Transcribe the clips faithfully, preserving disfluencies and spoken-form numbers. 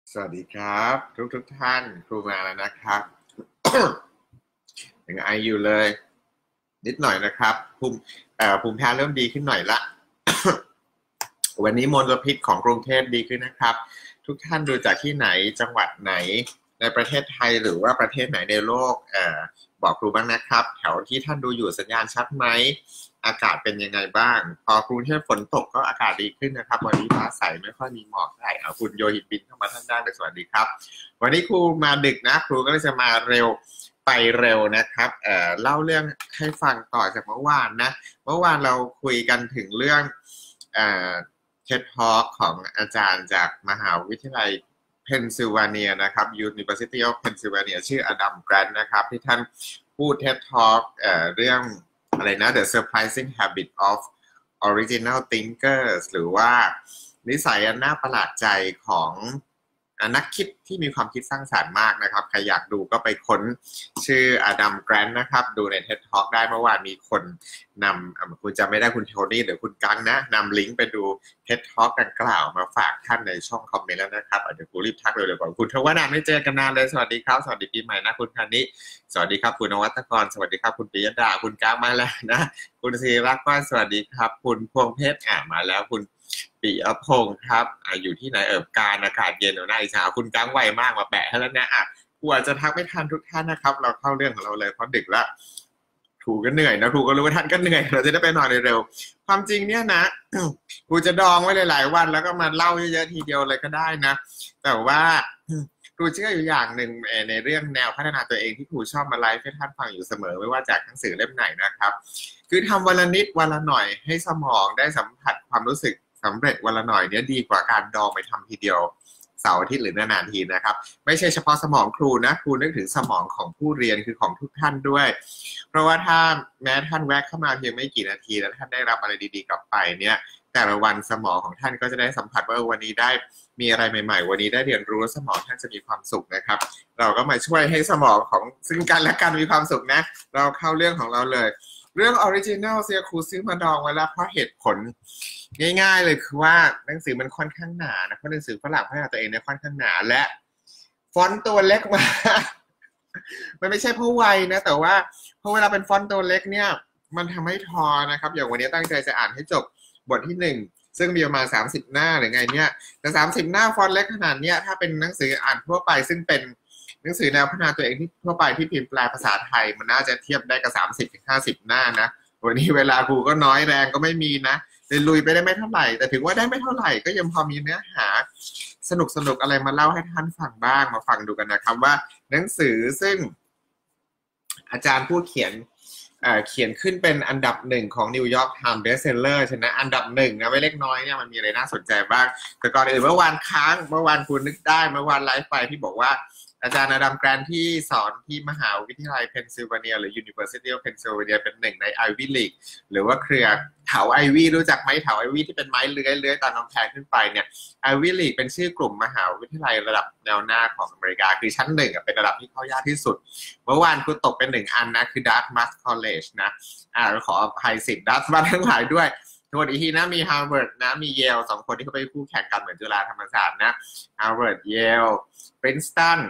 สวัสดีครับทุกทุกท่านครูมาแล้วนะครับ ยังไออยู่เลยนิดหน่อยนะครับภูมิเอ่อภูมิแพ้เริ่มดีขึ้นหน่อยละ วันนี้มลพิษของกรุงเทพดีขึ้นนะครับทุกท่านดูจากที่ไหนจังหวัดไหนในประเทศไทยหรือว่าประเทศไหนในโลกเอ่อบอกครูบ้างนะครับแถวที่ท่านดูอยู่สัญญาณชัดไหมอากาศเป็นยังไงบ้างพอกรุงเทพฝนตกก็อากาศดีขึ้นนะครับวันนี้ฟ้าใสไม่ค่อยมีหมอกเท่าไหร่เอาคุณโยหินบินเข้ามาท่านได้เลยสวัสดีครับวันนี้ครูมาดึกนะครูก็เลยจะมาเร็วไปเร็วนะครับเอ่อเล่าเรื่องให้ฟังต่อจากเมื่อวานนะเมื่อวานเราคุยกันถึงเรื่องเอ่อเท็ดทอล์กของอาจารย์จากมหาวิทยาลัยเพนซิลเวเนียนะครับ University of Pennsylvania ชื่ออดัมแกรนท์นะครับที่ท่านพูด เท็ด Talk เอ่อเรื่องอะไรนะ The Surprising Habit of Original Thinkers หรือว่านิสัยอันน่าประหลาดใจของนักคิดที่มีความคิดสร้างสรรค์มากนะครับใครอยากดูก็ไปค้นชื่ออดัมแกรนท์นะครับดูใน เท็ด Talk ได้เมื่อวานมีคนนำคุณจะไม่ได้คุณโทนี่หรือคุณกังนะนำลิงก์ไปดู เท็ด Talk ดังกล่าวมาฝากท่านในช่องคอมเมนต์แล้วนะครับเดี๋ยวกูรีบทักเลยเดี๋ยวก่อนคุณทวนาไม่เจอกันนานเลยสวัสดีครับสวัสดีปีใหม่นะคุณคานิสวัสดีครับคุณนวัตกรสวัสดีครับคุณปิยดาคุณกังมาแล้วนะคุณศิรักษ์ก็สวัสดีครับคุณพวงเพชรอ่ามาแล้วคุณปิยพงศ์ครับอ่าอยู่ที่ไหนเอิบการอากาศเย็นหน่อยนะคุณกังไวมากมาแปะให้แล้วนะอ่ะกูอาจจะทักไม่ทันทุกท่านนะครับเราเข้าเรื่องของเราเลยเพราะดึกแล้วครูก็เหนื่อยนะครูก็รู้ว่าท่านก็เหนื่อยเราจะได้ไปนอนเร็วๆความจริงเนี่ยนะครูจะดองไว้หลายๆวันแล้วก็มาเล่าเยอะๆทีเดียวเลยก็ได้นะแต่ว่าครูเชื่ออยู่อย่างหนึ่งในเรื่องแนวพัฒนาตัวเองที่ครูชอบมาไลฟ์ให้ท่านฟังอยู่เสมอไม่ว่าจากหนังสือเล่มไหนนะครับคือทำวันละนิดวันละหน่อยให้สมองได้สัมผัสความรู้สึกสำเร็จวันละหน่อยเนี้ยดีกว่าการดองไปทำทีเดียวเสาร์อาทิตย์หรือนานๆทีนะครับไม่ใช่เฉพาะสมองครูนะครูนึกถึงสมองของผู้เรียนคือของทุกท่านด้วยเพราะว่าถ้าแม้ท่านแวะเข้ามาเพียงไม่กี่นาทีแล้วท่านได้รับอะไรดีๆกลับไปเนี่ยแต่ละวันสมองของท่านก็จะได้สัมผัสว่าวันนี้ได้มีอะไรใหม่ๆวันนี้ได้เรียนรู้สมองท่านจะมีความสุขนะครับเราก็มาช่วยให้สมองของซึ่งกันและกันมีความสุขนะเราเข้าเรื่องของเราเลยเรื่องออริจินัลเซียครูซื้อมาดองไว้แล้วเพราะเหตุผลง่ายๆเลยคือว่าหนังสือมันค่อนข้างหนานะเพราะหนังสือฝรั่งพัฒนาตัวเองเนี่ยค่อนข้างหนาและฟอนต์ตัวเล็กมามันไม่ใช่เพราะวัยนะแต่ว่าเพราะเวลาเป็นฟอนต์ตัวเล็กเนี่ยมันทำให้ทอนะครับอย่างวันนี้ตั้งใจจะอ่านให้จบบทที่หนึ่งซึ่งมีประมาณสามสิบหน้าหรือไงเนี่ยแต่สามสิบหน้าฟอนต์เล็กขนาดเนี้ยถ้าเป็นหนังสืออ่านทั่วไปซึ่งเป็นหนังสือแนวพัฒนาตัวเองที่ทั่วไปที่พิมพ์แปลภาษาไทยมันน่าจะเทียบได้กับสามสิบถึงห้าสิบหน้านะวันนี้เวลาครูก็น้อยแรงก็ไม่มีนะเลยลุยไปได้ไม่เท่าไหร่แต่ถึงว่าได้ไม่เท่าไหร่ก็ยังพอมีเนื้อหาสนุกสนุกอะไรมาเล่าให้ท่านฟังบ้างมาฟังดูกันนะครับว่าหนังสือซึ่งอาจารย์ผู้เขียนเอ่อเขียนขึ้นเป็นอันดับหนึ่งของนิวยอร์กไทม์เบสเซลเลอร์ชนะอันดับหนึ่งนะไม่เล็กน้อยเนี่ยมันมีอะไรน่าสนใจบ้างแต่ก่อนอื่นเมื่อวานค้างเมื่อวานคุณนึกได้เมื่อวานไลฟ์ไปที่บอกว่าอาจารย์อดัมแกรนท์ที่สอนที่มหาวิทยาลัยเพนซิลเวเนียหรือ University of Pennsylvania เป็นหนึ่งใน Ivy League หรือว่าเครือเถาไอวี่รู้จักไหมเถาไอวี่ที่เป็นไม้เลื้อยเลื้อยตามกำแพงขึ้นไปเนี่ย Ivy League เป็นชื่อกลุ่มมหาวิทยาลัยระดับแนวหน้าของอเมริกาคือชั้นหนึ่งเป็นระดับที่เข้ายากที่สุดเมื่อวานคุณตกเป็นหนึ่งอันนะคือ Dartmouth College นะอ่าขออภัยสิทธิ์ Dartmouth ทั้งหลายด้วยทวนอีกทีนะมี Harvard นะมี Yale สองคนที่เขาไปคู่แข่งกันเหมือนจุฬาธรรมศาสตร์นะ Harvard Yale Princeton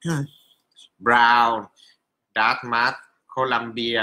Brown Dartmouth Columbia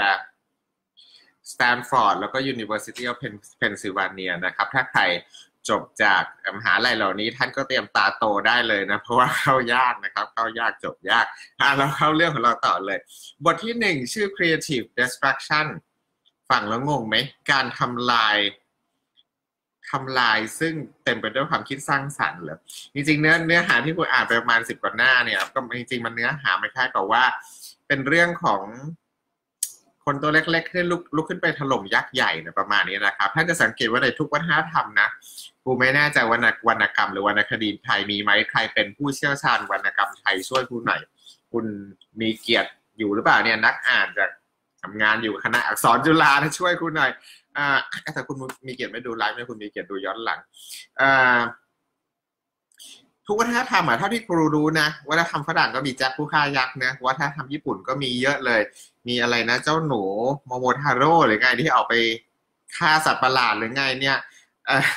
Stanford แล้วก็ University of Pennsylvania นะครับถ้าใครจบจากมหาลัยเหล่านี้ท่านก็เตรียมตาโตได้เลยนะเพราะว่าเข้ายากนะครับเข้ายากจบยากอ่ะเราเข้าเรื่องของเราต่อเลยบทที่หนึ่งชื่อ Creative Destruction ฟังแล้วงงไหมการทำลายทำลายซึ่งเต็มไปด้วยความคิดสร้างสรรค์เลยจริงๆเนื้อเนื้อหาที่คุณอ่านไปประมาณสิบกว่าหน้าเนี่ยก็จริงๆมันเนื้อหาไม่ใช่กับว่าเป็นเรื่องของคนตัวเล็กๆที่ลุกลุกขึ้นไปถล่มยักษ์ใหญ่นะประมาณนี้นะครับท่านจะสังเกตว่าในทุกวัฒนธรรมนะกูไม่แน่ใจวรรณวรรณกรรมหรือวรรณคดีไทยมีไหมใครเป็นผู้เชี่ยวชาญวรรณกรรมไทยช่วยกูหน่อยคุณมีเกียรติอยู่หรือเปล่าเนี่ยนักอ่านจากทำงานอยู่คณะอักษรจุฬาช่วยคุณหน่อยอ่าแต่คุณมีเกียรติไม่ดูไลฟ์ไม่คุณมีเกียรติดูย้อนหลังอ่าทุกวัฒนธรรมอะเท่าที่ครูรู้นะวัฒนธรรมฝรั่งก็มีแจ็คผู้ฆ่ายักษ์นะวัฒนธรรมญี่ปุ่นก็มีเยอะเลยมีอะไรนะเจ้าหนูโมโมทาโร่หรือไงที่ออกไปฆ่าสัตว์ประหลาดหรือไงเนี่ย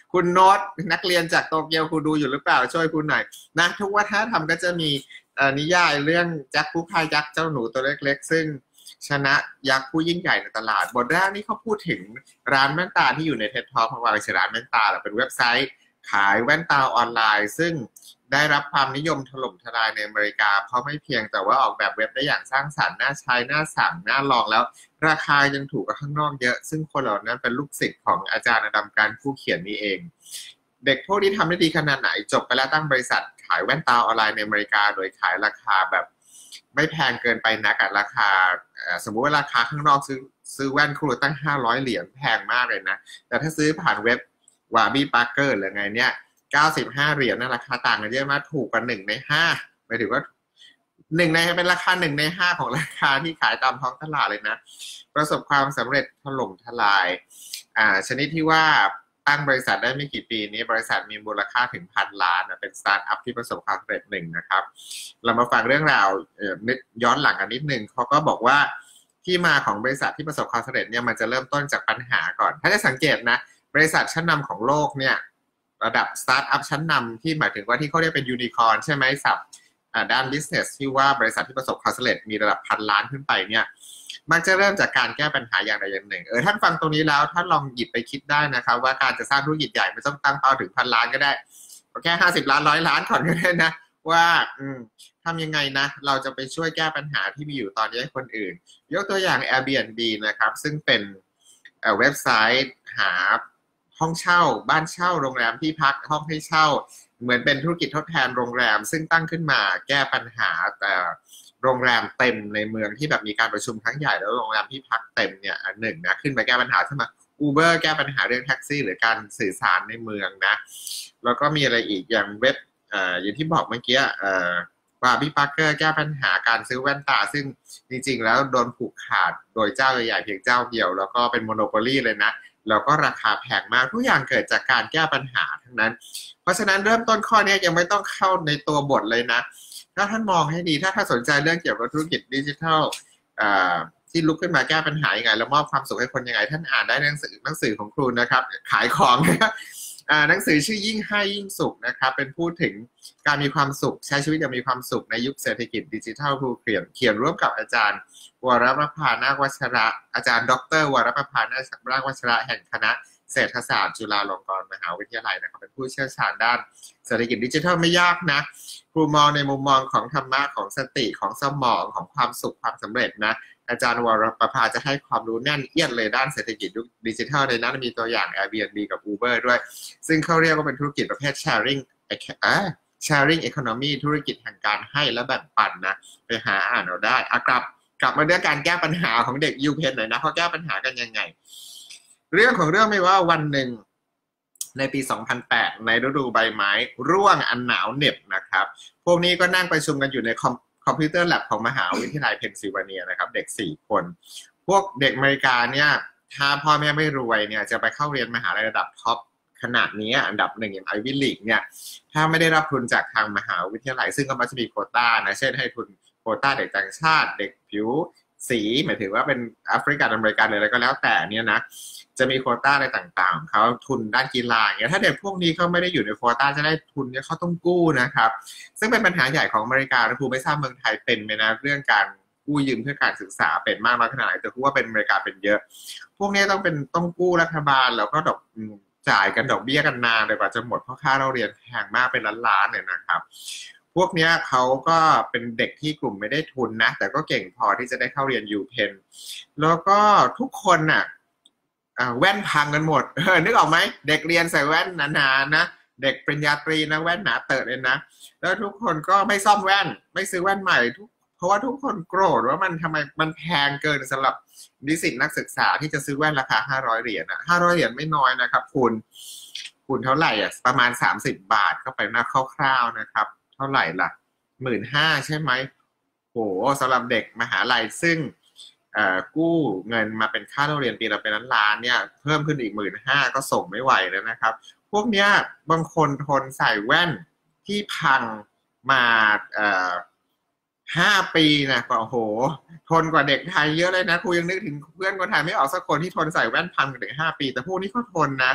คุณโน้ตนักเรียนจากโตเกียวคุณดูอยู่หรือเปล่าช่วยคุณหน่อยนะทุกวัฒนธรรมก็จะมีนิยายเรื่องแจ็คผู้พ่ายยักษ์เจ้าหนูตัวเล็กๆซึ่งชนะยักษ์ผู้ยิ่งใหญ่ในตลาดบทแรกนี่เขาพูดถึงร้านแว่นตาที่อยู่ในเท็ดท็อกของเราเป็นร้านแว่นตาหรือเป็นเว็บไซต์ขายแว่นตาออนไลน์ซึ่งได้รับความนิยมถล่มทลายในอเมริกาเพราะไม่เพียงแต่ว่าออกแบบเว็บได้อย่างสร้างสรรค์น่าใช้น่าสั่งน่าลองแล้วราคายังถูกกว่าข้างนอกเยอะซึ่งคนเหล่านั้นเป็นลูกศิษย์ของอาจารย์อดัมการผู้เขียนนี้เองเด็กพวกนี้ทำได้ดีขนาดไหนจบไปแล้วตั้งบริษัทขายแว่นตาออนไลน์ในอเมริกาโดยขายราคาแบบไม่แพงเกินไปนักอะราคาสมมุติว่าราคาข้างนอกซื้อซื้อแว่นครูตั้งห้าร้อยเหรียญแพงมากเลยนะแต่ถ้าซื้อผ่านเว็บวาบี้ปาร์เกอร์หรือไงเนี่ยเก้าสิบห้าเหรียญนะราคาต่างกันเยอะมากถูกกว่าหนึ่งในห้าหมายถึงว่าหนึ่งในเป็นราคาหนึ่งในห้าของราคาที่ขายตามท้องตลาดเลยนะประสบความสำเร็จถล่มทลายอ่าชนิดที่ว่าตั้งบริษัทได้ไม่กี่ปีนี้บริษัทมีมูลค่าถึงพันล้านนะเป็นสตาร์ทอัพที่ประสบความสำเร็จหนึ่งนะครับเรามาฟังเรื่องราวย้อนหลังกันนิดนึงเขาก็บอกว่าที่มาของบริษัทที่ประสบความสำเร็จเนี่ยมันจะเริ่มต้นจากปัญหาก่อนถ้าจะสังเกตนะบริษัทชั้นนำของโลกเนี่ยระดับสตาร์ทอัพชั้นนำที่หมายถึงว่าที่เขาเรียกเป็นยูนิคอร์นใช่ไหมสับด้านบิสเนสที่ว่าบริษัทที่ประสบความสำเร็จมีระดับพันล้านขึ้นไปเนี่ยมันจะเริ่มจากการแก้ปัญหาอย่างใดอย่างหนึ่งเออท่านฟังตรงนี้แล้วท่านลองหยิบไปคิดได้นะครับว่าการจะสร้างธุรกิจใหญ่ไม่ต้องตั้งเป้าถึงพันล้านก็ได้แค่ห้าสิบล้านร้อยล้านก่อนก็ได้นะว่าอืมทำยังไงนะเราจะไปช่วยแก้ปัญหาที่มีอยู่ตอนนี้ให้คนอื่นยกตัวอย่าง Airbnb นะครับซึ่งเป็นเว็บไซต์หาห้องเช่าบ้านเช่าโรงแรมที่พักห้องให้เช่าเหมือนเป็นธุรกิจทดแทนโรงแรมซึ่งตั้งขึ้นมาแก้ปัญหาแต่โรงแรมเต็มในเมืองที่แบบมีการประชุมครั้งใหญ่แล้วโรงแรมที่พักเต็มเนี่ยอันหนึ่งนะขึ้นมาแก้ปัญหาขึ้นมา Uber แก้ปัญหาเรื่องแท็กซี่หรือการสื่อสารในเมืองนะแล้วก็มีอะไรอีกอย่างเว็บอ่าอย่างที่บอกเมื่อกี้อ่าว่าพี่ปาร์เกอร์แก้ปัญหาการซื้อแว่นตาซึ่งจริงๆแล้วโดนผูกขาดโดยเจ้าใหญ่ๆเพียงเจ้าเดียวแล้วก็เป็นโมโนโปลีเลยนะแล้วก็ราคาแพงมากทุกอย่างเกิดจากการแก้ปัญหาทั้งนั้นเพราะฉะนั้นเริ่มต้นข้อนี้ยังไม่ต้องเข้าในตัวบทเลยนะถ้าท่านมองให้ดีถ้าท่านสนใจเรื่องเกี่ยวกับธุรกิจดิจิทัลที่ลุกขึ้นมาแก้ปัญหายังไงแล้วมอบความสุขให้คนยังไงท่านอ่านได้ในหนังสือหนังสือของครูนะครับขายของนะครับหนังสือชื่อยิ่งให้ยิ่งสุขนะครับเป็นพูดถึงการมีความสุขใช้ชีวิตอย่างมีความสุขในยุคเศรษฐกิจดิจิทัลครูเขียนเขียนร่วมกับอาจารย์วรประภานาควัชระอาจารย์ดรวรประภานาควัชระแห่งคณะเศรษฐศาสตร์จุฬาลงกรณ์มหาวิทยาลัยนะครับเป็นผู้เชี่ยวชาญด้านเศรษฐกิจดิจิทัลไม่ยากนะครูมองในมุมมองของธรรมะของสติของสมองของความสุขความสำเร็จนะอาจารย์วรประภาจะให้ความรู้แน่นเอียดเลยด้านเศรษฐกิจดิจิทัลในนั้นมีตัวอย่าง Airbnb กับ Uber ด้วยซึ่งเขาเรียกว่าเป็นธุรกิจประเภท sharing อ่า sharing economy ธุรกิจแห่งการให้และแบ่งปันนะไปหาอ่านเอาได้อ่ะกลับกลับมาเรื่องการแก้ปัญหาของเด็กยูเพนหน่อยนะเขาแก้ปัญหากันยังไงเรื่องของเรื่องไม่ว่าวันหนึ่งในปีสองพันแปดในฤดูใบไม้ร่วงอันหนาวเหน็บนะครับพวกนี้ก็นั่งประชุมกันอยู่ในคอมคอมพิวเตอร์แลบของมหาวิทยาลัยเพนซิลเวเนียนะครับเด็กสี่คนพวกเด็กอเมริกาเนี่ยถ้าพ่อแม่ไม่รวยเนี่ยจะไปเข้าเรียนมหาลัยระดับท็อปขนาดนี้อันดับหนึ่งอย่างไอวิลีกเนี่ยถ้าไม่ได้รับทุนจากทางมหาวิทยาลัยซึ่งก็มักจะมีโควต้านะเช่นให้ทุนโควต้าเด็กต่างชาติเด็กผิวสีหมายถึงว่าเป็นแอฟริกันอเมริกันอะไรก็แล้วแต่เนี่ยนะจะมีโควต้าอะไรต่างๆเขาทุนด้านกีฬาอย่างเงี้ยถ้าเด็กพวกนี้เขาไม่ได้อยู่ในโควต้าจะได้ทุนเนี่ยเขาต้องกู้นะครับซึ่งเป็นปัญหาใหญ่ของอเมริกาและครูไม่ทราบเมืองไทยเป็นไหมนะเรื่องการกู้ยืมเพื่อการศึกษาเป็นมากน้อยขนาดไหนแต่ครูว่าเป็นอเมริกาเป็นเยอะพวกนี้ต้องเป็นต้องกู้รัฐบาลแล้วก็ดอกจ่ายกันดอกเบี้ยกันนานเลยกว่าจะหมดเพราะค่าเราเรียนแพงมากเป็นล้านๆเนี่ยนะครับพวกนี้เขาก็เป็นเด็กที่กลุ่มไม่ได้ทุนนะแต่ก็เก่งพอที่จะได้เข้าเรียนยูเพนแล้วก็ทุกคนน่ะแว่นพังกันหมดเออนึกออกไหมเด็กเรียนใส่แว่นหนาๆนะเด็กปริญญาตรีนะแว่นหนาเตอะเลยนะแล้วทุกคนก็ไม่ซ่อมแว่นไม่ซื้อแว่นใหม่ทุกเพราะว่าทุกคนโกรธว่ามันทำไมมันแพงเกินสำหรับนิสิตนักศึกษาที่จะซื้อแว่นราคาห้าร้อยเหรียญอ่ะห้าร้อยเหรียญไม่น้อยนะครับคุณคุณเท่าไหร่อ่ะประมาณสามสิบบาทเข้าไปนะคร่าวๆนะครับเท่าไหร่ล่ะ หนึ่งหมื่นห้าพัน ใช่ไหมโหสำหรับเด็กมหาลัยซึ่งกู้เงินมาเป็นค่าเรียนปีละเป็นล้านๆเนี่ยเพิ่มขึ้นอีก หนึ่งหมื่นห้าพัน ก็ส่งไม่ไหวแล้วนะครับพวกเนี้ยบางคนทนใส่แว่นที่พังมาเอ่อห้าปีนะก็โอ้โหทนกว่าเด็กไทยเยอะเลยนะครูยังนึกถึงเพื่อนคนไทยไม่ออกสักคนที่ทนใส่แว่นพังถึงห้าปีแต่พวกนี้ก็ทนนะ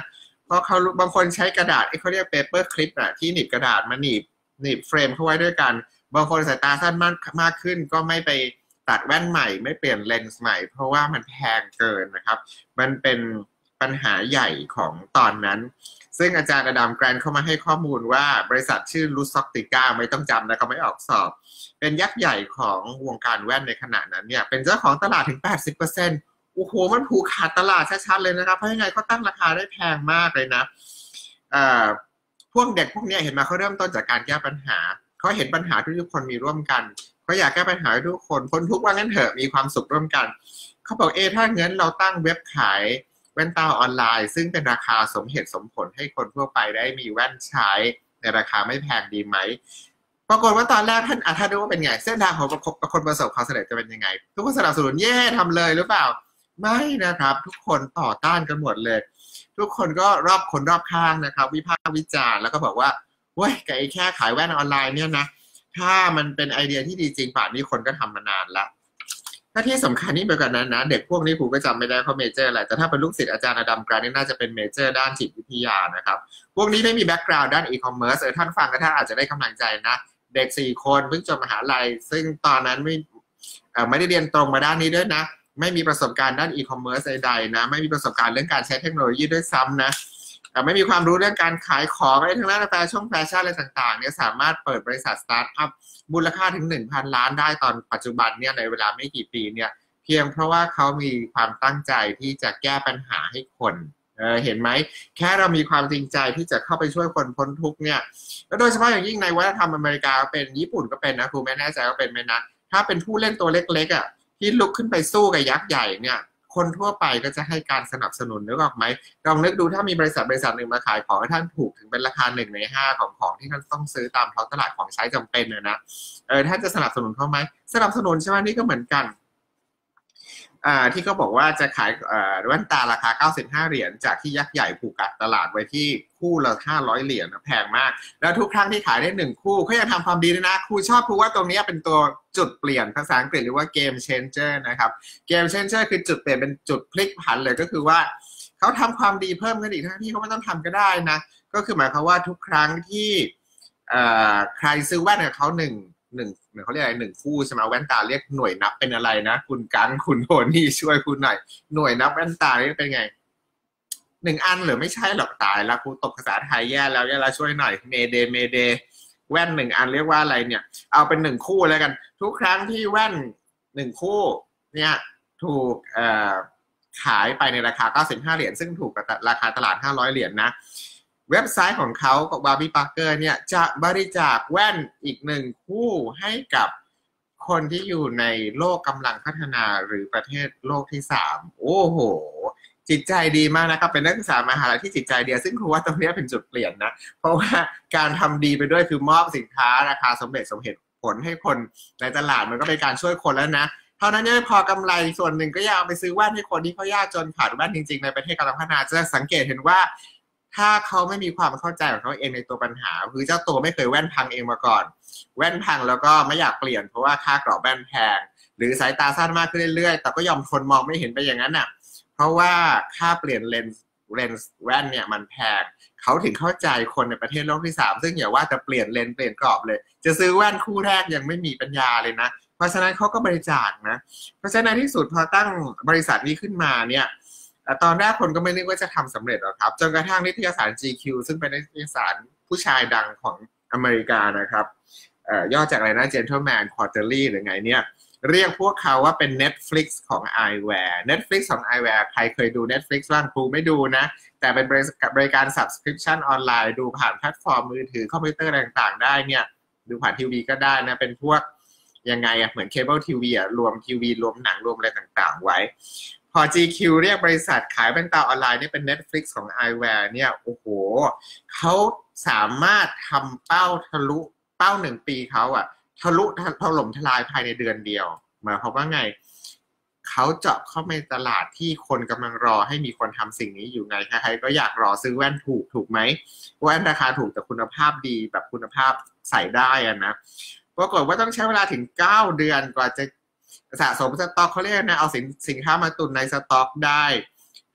เพราะเขาบางคนใช้กระดาษเขาเรียกเปเปอร์คลิปอะที่หนีบกระดาษมาหนีบหนีบเฟรมเข้าไว้ด้วยกันบางคนสายตาสั้นมากมากขึ้นก็ไม่ไปตัดแว่นใหม่ไม่เปลี่ยนเลนส์ใหม่เพราะว่ามันแพงเกินนะครับมันเป็นปัญหาใหญ่ของตอนนั้นซึ่งอาจารย์อดัมแกรนเข้ามาให้ข้อมูลว่าบริษัทชื่อลูซอกติก้าไม่ต้องจำนะเขาไม่ออกสอบเป็นยักษ์ใหญ่ของวงการแว่นในขณะนั้นเนี่ยเป็นเจ้าของตลาดถึง แปดสิบเปอร์เซ็นต์ โอ้โหมันผูกขาดตลาดชัดๆเลยนะครับเพราะยังไงเขาตั้งราคาได้แพงมากเลยนะเอ่อพวกเด็กพวกนี้เห็นมาเขาเริ่มต้นจากการแก้ปัญหาเขาเห็นปัญหาที่ทุกคนมีร่วมกันเขาอยากแก้ปัญหาให้ทุกคนคนทุกว่างั้นเถอะมีความสุขร่วมกันเขาบอกเอถ้างั้นเราตั้งเว็บขายแว่นตาออนไลน์ซึ่งเป็นราคาสมเหตุสมผลให้คนทั่วไปได้มีแว่นใช้ในราคาไม่แพงดีไหมปรากฏว่าตอนแรกท่านอาจารย์ดูว่าเป็นไงเส้นทางของคนประสบความสำเร็จจะเป็นยังไงทุกคนสนับสนุนเย่ทำเลยหรือเปล่าไม่นะครับทุกคนต่อต้านกันหมดเลยทุกคนก็รอบคนรอบข้างนะครับวิพากษ์วิจารณ์แล้วก็บอกว่าเว้ยไอ้แค่ขายแว่นออนไลน์เนี่ยนะถ้ามันเป็นไอเดียที่ดีจริงป่านนี้คนก็ทำมานานละถ้าที่สำคัญนี่ไปกว่านั้นนะเด็กพวกนี้ผมก็จำไม่ได้เขาเมเจอร์อะไรแต่ถ้าเป็นลูกศิษย์อาจารย์อดัมแกรนนี่น่าจะเป็นเมเจอร์ด้านจิตวิทยานะครับพวกนี้ไม่มีแบ็กกราวด์ด้านอีคอมเมิร์ซเออท่านฟังก็ท่านอาจจะได้กำลังใจนะเด็กสี่คนเพิ่งจบมหาลัยซึ่งตอนนั้นไม่ไม่ได้เรียนตรงมาด้านนี้ด้วยนะไม่มีประสบการณ์ด้านอีคอมเมิร์ซใดๆนะไม่มีประสบการณ์เรื่องการใช้เทคโนโลยีด้วยซ้ำนะไม่มีความรู้เรื่องการขายของอะไรทั้งนั้นแฟชั่นแฟชั่นอะไรต่างๆเนี่ยสามารถเปิดบริษัทสตาร์ทอัพมูลค่าถึง หนึ่งพัน ล้านได้ตอนปัจจุบันเนี่ยในเวลาไม่กี่ปีเนี่ยเพียงเพราะว่าเขามีความตั้งใจที่จะแก้ปัญหาให้คนเออเห็นไหมแค่เรามีความจริงใจที่จะเข้าไปช่วยคนพ้นทุกข์เนี่ยแล้วโดยเฉพาะอย่างยิ่งในวัฒนธรรมอเมริกาเป็นญี่ปุ่นก็เป็นนะครูไม่แน่ใจว่าเป็นไหมนะถ้าเป็นผู้เล่นตัวเล็กๆอ่ะที่ลุกขึ้นไปสู้กับยักษ์ใหญ่เนี่ยคนทั่วไปก็จะให้การสนับสนุนนึกออกไหมลองนึกดูถ้ามีบริษัทบริษัทหนึ่งมาขายของให้ท่านถูกถึงเป็นราคาหนึ่งในห้าของของที่ท่านต้องซื้อตามท้องตลาดของใช้จำเป็นเลยนะเออท่านจะสนับสนุนเขาไหมสนับสนุนใช่ไหมนี่ก็เหมือนกันอ่าที่เขาบอกว่าจะขายอ่าแว่นตาราคาเก้าสิบห้าเหรียญจากที่ยักษ์ใหญ่ผูกกัดตลาดไว้ที่คู่ละห้าร้อยเหรียญแพงมากแล้วทุกครั้งที่ขายได้หนึ่งคู่เขายังทำความดีด้วยนะครูชอบครูว่าตรงนี้เป็นตัวจุดเปลี่ยนภาษาอังกฤษหรือว่า game changer นะครับ game changer คือจุดเปลี่ยนเป็นจุดพลิกผันเลยก็คือว่าเขาทำความดีเพิ่มขึ้นอีกทั้งที่เขาไม่ต้องทำก็ได้นะก็คือหมายความว่าทุกครั้งที่ใครซื้อแว่นกับเขาหนึ่งหนึ่งเขาเรียกอะไรหนึ่งคู่ใช่ไหมแว่นตาเรียกหน่วยนับเป็นอะไรนะคุณกันคุณโทนี่ช่วยคุณหน่อยหน่วยนับแว่นตานี่เป็นไงหนึ่งอันหรือไม่ใช่หรอกตายแล้วครูตกภาษาไทยแย่แล้วแย่แล้วช่วยหน่อยเมเดเมเดแว่นหนึ่งอันเรียกว่าอะไรเนี่ยเอาเป็นหนึ่งคู่แล้วกันทุกครั้งที่แว่นหนึ่งคู่เนี่ยถูกขายไปในราคาเก้าสิบห้าเหรียญซึ่งถูกกับราคาตลาดห้าร้อยเหรียญนะเว็บไซต์ของเขาของบาร์บี้ปาร์เกอร์เนี่ยจะบริจาคแว่นอีกหนึ่งคู่ให้กับคนที่อยู่ในโลกกำลังพัฒนาหรือประเทศโลกที่สามโอ้โหจิตใจดีมากนะครับเป็นนักศึกษามหาลัยที่จิตใจดีซึ่งครูว่าตรงนี้เป็นจุดเปลี่ยนนะเพราะว่าการทำดีไปด้วยคือมอบสินค้าราคาสมเหตุสมเหตุผลให้คนในตลาดมันก็เป็นการช่วยคนแล้วนะเท่านั้นยังไม่พอกำไรส่วนหนึ่งก็อยากไปซื้อแว่นให้คนที่เขายากจนขาดแว่นจริงๆในประเทศกำลังพัฒนาจะสังเกตเห็นว่าถ้าเขาไม่มีความเข้าใจของเขาเองในตัวปัญหาคือเจ้าตัวไม่เคยแว่นพังเองมาก่อนแว่นพังแล้วก็ไม่อยากเปลี่ยนเพราะว่าค่ากรอบแว่นแพงหรือสายตาสั้นมากขึ้นเรื่อยๆแต่ก็ยอมทนมองไม่เห็นไปอย่างนั้นน่ะเพราะว่าค่าเปลี่ยนเลนส์เลนส์แว่นเนี่ยมันแพงเขาถึงเข้าใจคนในประเทศโลกที่สามซึ่งอย่าว่าจะเปลี่ยนเลนส์เปลี่ยนกรอบเลยจะซื้อแว่นคู่แรกยังไม่มีปัญญาเลยนะเพราะฉะนั้นเขาก็บริจาคนะเพราะฉะนั้นที่สุดพอตั้งบริษัทนี้ขึ้นมาเนี่ยตอนแรกคนก็ไม่นึกว่าจะทำสำเร็จหรอกครับจนกระทั่งนิตยสาร จี คิว ซึ่งเป็นนิตยสารผู้ชายดังของอเมริกานะครับย่อจากอะไรนะ Gentleman Quarterly หรือไงเนี่ยเรียกพวกเขาว่าเป็น Netflix ของ Eyewear Netflix ของ Eyewear ใครเคยดู Netflix บ้างครูไม่ดูนะแต่เป็นบริการ Subscription ออนไลน์ดูผ่านแพลตฟอร์มมือถือคอมพิวเตอร์ต่างๆได้เนี่ยดูผ่านทีวีก็ได้นะเป็นพวกยังไงอะเหมือนเคเบิลทีวีอะรวมทีวีรวมหนังรวมอะไรต่างๆไว้พอ จี คิว เรียกบริษัทขายแว่นตาออนไลน์นี่เป็น Netflix ของ Eyewear เนี่ยโอ้โหเขาสามารถทำเป้าทะลุเป้าหนึ่งปีเขาอะทะลุถล่มทลายภายในเดือนเดียวหมายความว่าไงเขาเจาะเข้าไปตลาดที่คนกำลังรอให้มีคนทำสิ่งนี้อยู่ไงใครๆก็อยากรอซื้อแว่นถูกถูกไหมแว่นราคาถูกแต่คุณภาพดีแบบคุณภาพใส่ได้อะนะปรากฏว่าต้องใช้เวลาถึงเก้าเดือนกว่าจะสะสมสต็อกเขาเรียกนะเอาสินสินค้ามาตุนในสต็อกได้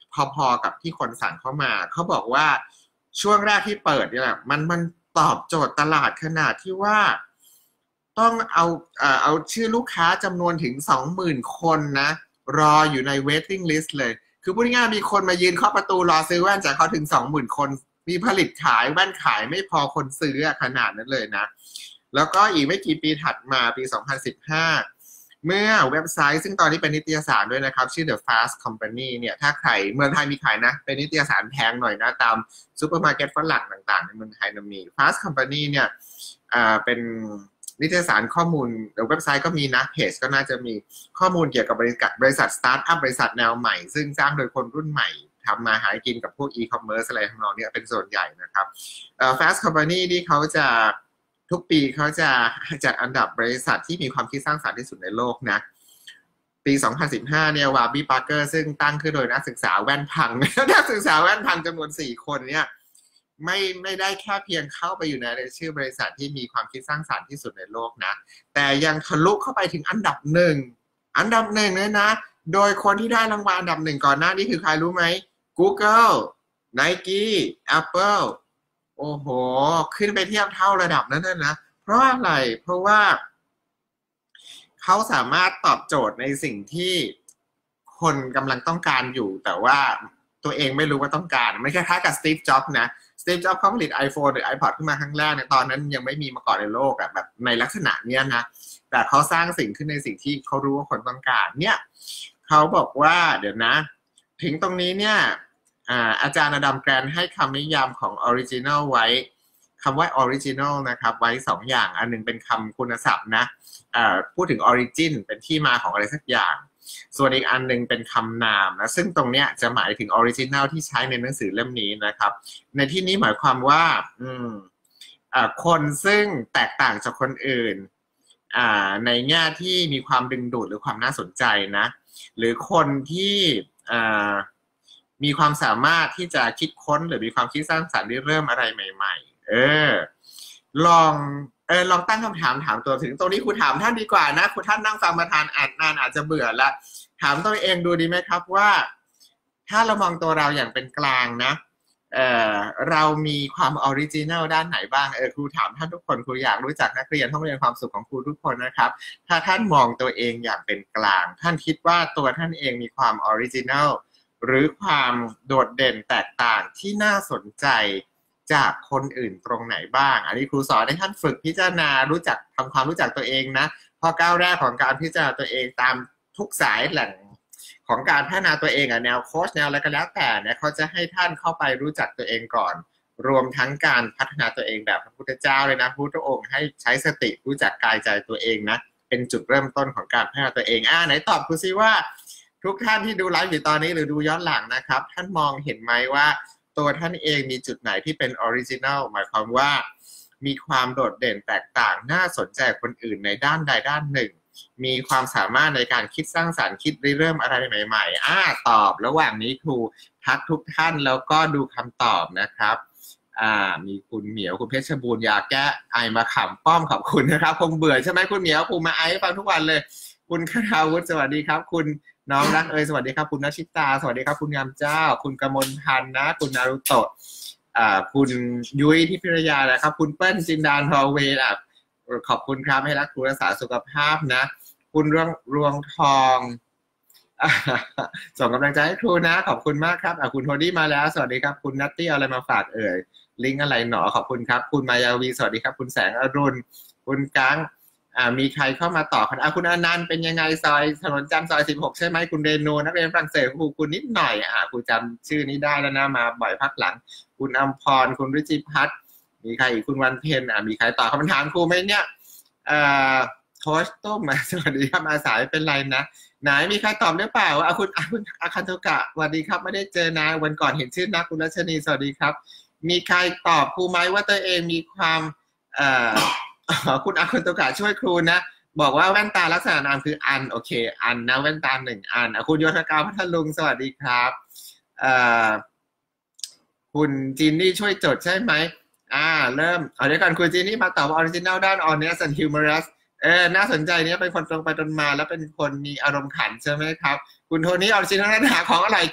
พอๆกับที่คนสั่งเข้ามาเขาบอกว่าช่วงแรกที่เปิดเนี่ยมันมันตอบโจทย์ตลาดขนาดที่ว่าต้องเอาเอ่อเอาชื่อลูกค้าจำนวนถึง สองหมื่น คนนะรออยู่ใน waiting list เลยคือพูดง่ายๆมีคนมายืนเคาะประตูรอซื้อแว่นจากเขาถึง สองหมื่น คนมีผลิตขายแว่นขายไม่พอคนซื้อขนาดนั้นเลยนะแล้วก็อีกไม่กี่ปีถัดมาปีสองพันสิบห้าเมื่อเว็บไซต์ซึ่งตอนนี้เป็นนิตยสารด้วยนะครับชื่อ The Fast Company เนี่ยถ้าใครเมืองไทยมีขายนะเป็นนิตยสารแพงหน่อยนะตามซูเปอร์มาร์เก็ตฝรั่งต่างๆในเมืองไทยมี Fast Company เนี่ยอ่าเป็นนิตยสารข้อมูลเว็บไซต์ก็มีนะเพจก็น่าจะมีข้อมูลเกี่ยวกับบริษัทบริษัทสตาร์ทอัพบริษัทแนวใหม่ซึ่งสร้างโดยคนรุ่นใหม่ทำมาหากินกับพวกอีคอมเมิร์ซอะไรทั้งนั้นเนี่ยเป็นส่วนใหญ่นะครับ Fast Company ที่เขาจะทุกปีเขาจะจัดอันดับบริษัทที่มีความคิดสร้างสรรค์ที่สุดในโลกนะปีสองพันสิบห้าเนี่ยวาร์บี้ ปาร์เกอร์ซึ่งตั้งขึ้นโดยนักศึกษาแว่นพัง นักศึกษาแว่นพังจำนวนสี่คนเนี่ยไม่ไม่ได้แค่เพียงเข้าไปอยู่ในชื่อบริษัทที่มีความคิดสร้างสรรค์ที่สุดในโลกนะแต่ยังทะลุเข้าไปถึงอันดับหนึ่งอันดับหนึ่งเลยนะโดยคนที่ได้รางวัลอันดับหนึ่งก่อนหน้านี้คือใครรู้ไหม Google Nike Apple โอ้โหขึ้นไปเทียบเท่าระดับนั้นนะเพราะอะไรเพราะว่าเขาสามารถตอบโจทย์ในสิ่งที่คนกำลังต้องการอยู่แต่ว่าตัวเองไม่รู้ว่าต้องการไม่คล้ายๆกับสตีฟจ็อบส์นะสตีฟจ็อบส์เขาผลิต iPhone หรือ iPod ขึ้นมาครั้งแรกในตอนนั้นยังไม่มีมาก่อนในโลกอะแบบในลักษณะเนี้ยนะแต่เขาสร้างสิ่งขึ้นในสิ่งที่เขารู้ว่าคนต้องการเนี่ยเขาบอกว่าเดี๋ยวนะถึงตรงนี้เนี่ยอาอาจารย์อดัมแกรนให้คำนิยามของ original ไว้คำว่า original นะครับไว้สองอย่างอันนึงเป็นคำคุณศัพท์นะพูดถึง origin เป็นที่มาของอะไรสักอย่างส่วนอีกอันนึงเป็นคำนามนะซึ่งตรงเนี้ยจะหมายถึง original ที่ใช้ในหนังสือเล่มนี้นะครับในที่นี้หมายความว่าอืมคนซึ่งแตกต่างจากคนอื่นในแง่ที่มีความดึงดูดหรือความน่าสนใจนะหรือคนที่มีความสามารถที่จะคิดค้นหรือมีความคิดสร้างสรรค์เริ่มอะไรใหม่ๆเออลองเออลองตั้งคำถามถามตัวถึงตรงนี้ครูถามท่านดีกว่านะครูท่านนั่งฟังมาทานอ่านนานอาจจะเบื่อละถามตัวเองดูดีไหมครับว่าถ้าเรามองตัวเราอย่างเป็นกลางนะเออเรามีความออริจินัลด้านไหนบ้างเออครูถามท่านทุกคนครูอยากรู้จักนักเรียนห้องเรียนความสุขของครูทุกคนนะครับถ้าท่านมองตัวเองอย่างเป็นกลางท่านคิดว่าตัวท่านเองมีความออริจินัลหรือความโดดเด่นแตกต่างที่น่าสนใจจากคนอื่นตรงไหนบ้างอันนี้ครูสอนให้ท่านฝึกพิจารณารู้จักทำความรู้จักตัวเองนะพอก้าวแรกของการพิจารณาตัวเองตามทุกสายแหล่งของการพัฒนาตัวเองอะแนวโค้ชแนวอะไรก็แล้วแต่เนี่ยเขาจะให้ท่านเข้าไปรู้จักตัวเองก่อนรวมทั้งการพัฒนาตัวเองแบบพระพุทธเจ้าเลยนะพระพุทธองค์ให้ใช้สติรู้จักกายใจตัวเองนะเป็นจุดเริ่มต้นของการพัฒนาตัวเองอ่าไหนตอบครูซิว่าทุกท่านที่ดูไลฟ์อยู่ตอนนี้หรือดูย้อนหลังนะครับท่านมองเห็นไหมว่าตัวท่านเองมีจุดไหนที่เป็นออริจินัลหมายความว่ามีความโดดเด่นแตกต่างน่าสนใจคนอื่นในด้านใดด้านหนึ่งมีความสามารถในการคิดสร้างสรรค์คิดเริ่มอะไรใหม่ๆอ่าตอบระหว่างนี้ครูทักทุกท่านแล้วก็ดูคำตอบนะครับอ่ามีคุณเหมียวคุณเพชรบูรณ์ยาแก้ไอมาขำป้อมขอบคุณนะครับคงเบื่อใช่ไหมคุณเหมียวครูมาไอฟังทุกวันเลยคุณคทาวุฒิสวัสดีครับคุณน้องรักเอยสวัสดีครับคุณณชิตาสวัสดีครับคุณงามเจ้าคุณกมลพันธ์นะคุณนารุโตะอ่าคุณยุ้ยที่พิรยานะครับคุณเปิ้ลจินดาทอเวอ่ะขอบคุณครับให้รักครูรักษาสุขภาพนะคุณรวงรวงทองส่งกำลังใจให้ครูนะขอบคุณมากครับอ่ะคุณโทนี่มาแล้วสวัสดีครับคุณนัตตี้เอาอะไรมาฝากเอ่ยลิงก์อะไรหนอขอบคุณครับคุณมายาวีสวัสดีครับคุณแสงอรุณคุณกังอ่ามีใครเข้ามาต่อครับอ่ะคุณอนันต์เป็นยังไงซอยถนนจันทร์ซอยสิบหกใช่ไหมคุณเรโนนักเรียนฝรั่งเศสครูคุณนิดหน่อยอ่ะครูจำชื่อนี้ได้แล้วนะมาบ่อยพักหลังคุณอมพรคุณริจิพัฒน์มีใครอีกคุณวันเพ็ญอ่ะมีใครตอบคำถามครูไหมเนี่ยเอ่อโค้ชตุ้มสวัสดีครับอาสาไม่เป็นไรนะไหนมีใครตอบหรือเปล่าอ่ะคุณอ่ะคุณอาคันโทกะสวัสดีครับไม่ได้เจอนะวันก่อนเห็นชื่อนะคุณรัชนีสวัสดีครับมีใครตอบครูไหมว่าตัวเองมีความเอ่อคุณอาคันโทกะช่วยครูนะบอกว่าแว่นตาลักษณะนามคืออันโอเคอันนะแว่นตาหนึ่งอันคุณโยธกาพัทลุงสวัสดีครับเอ่อคุณจีนนี่ช่วยจดใช่ไหมอ่าเริ่มเอาเดี๋ยวก่อนคุณจีนนี่มาตอบออริจินัลด้าน honest and humorous เออน่าสนใจเนี่ยเป็นคนตรงไปตรงมาแล้วเป็นคนมีอารมณ์ขันใช่ไหมครับคุณโทนี่ออริจินัลด้านหาของอร่อยกิน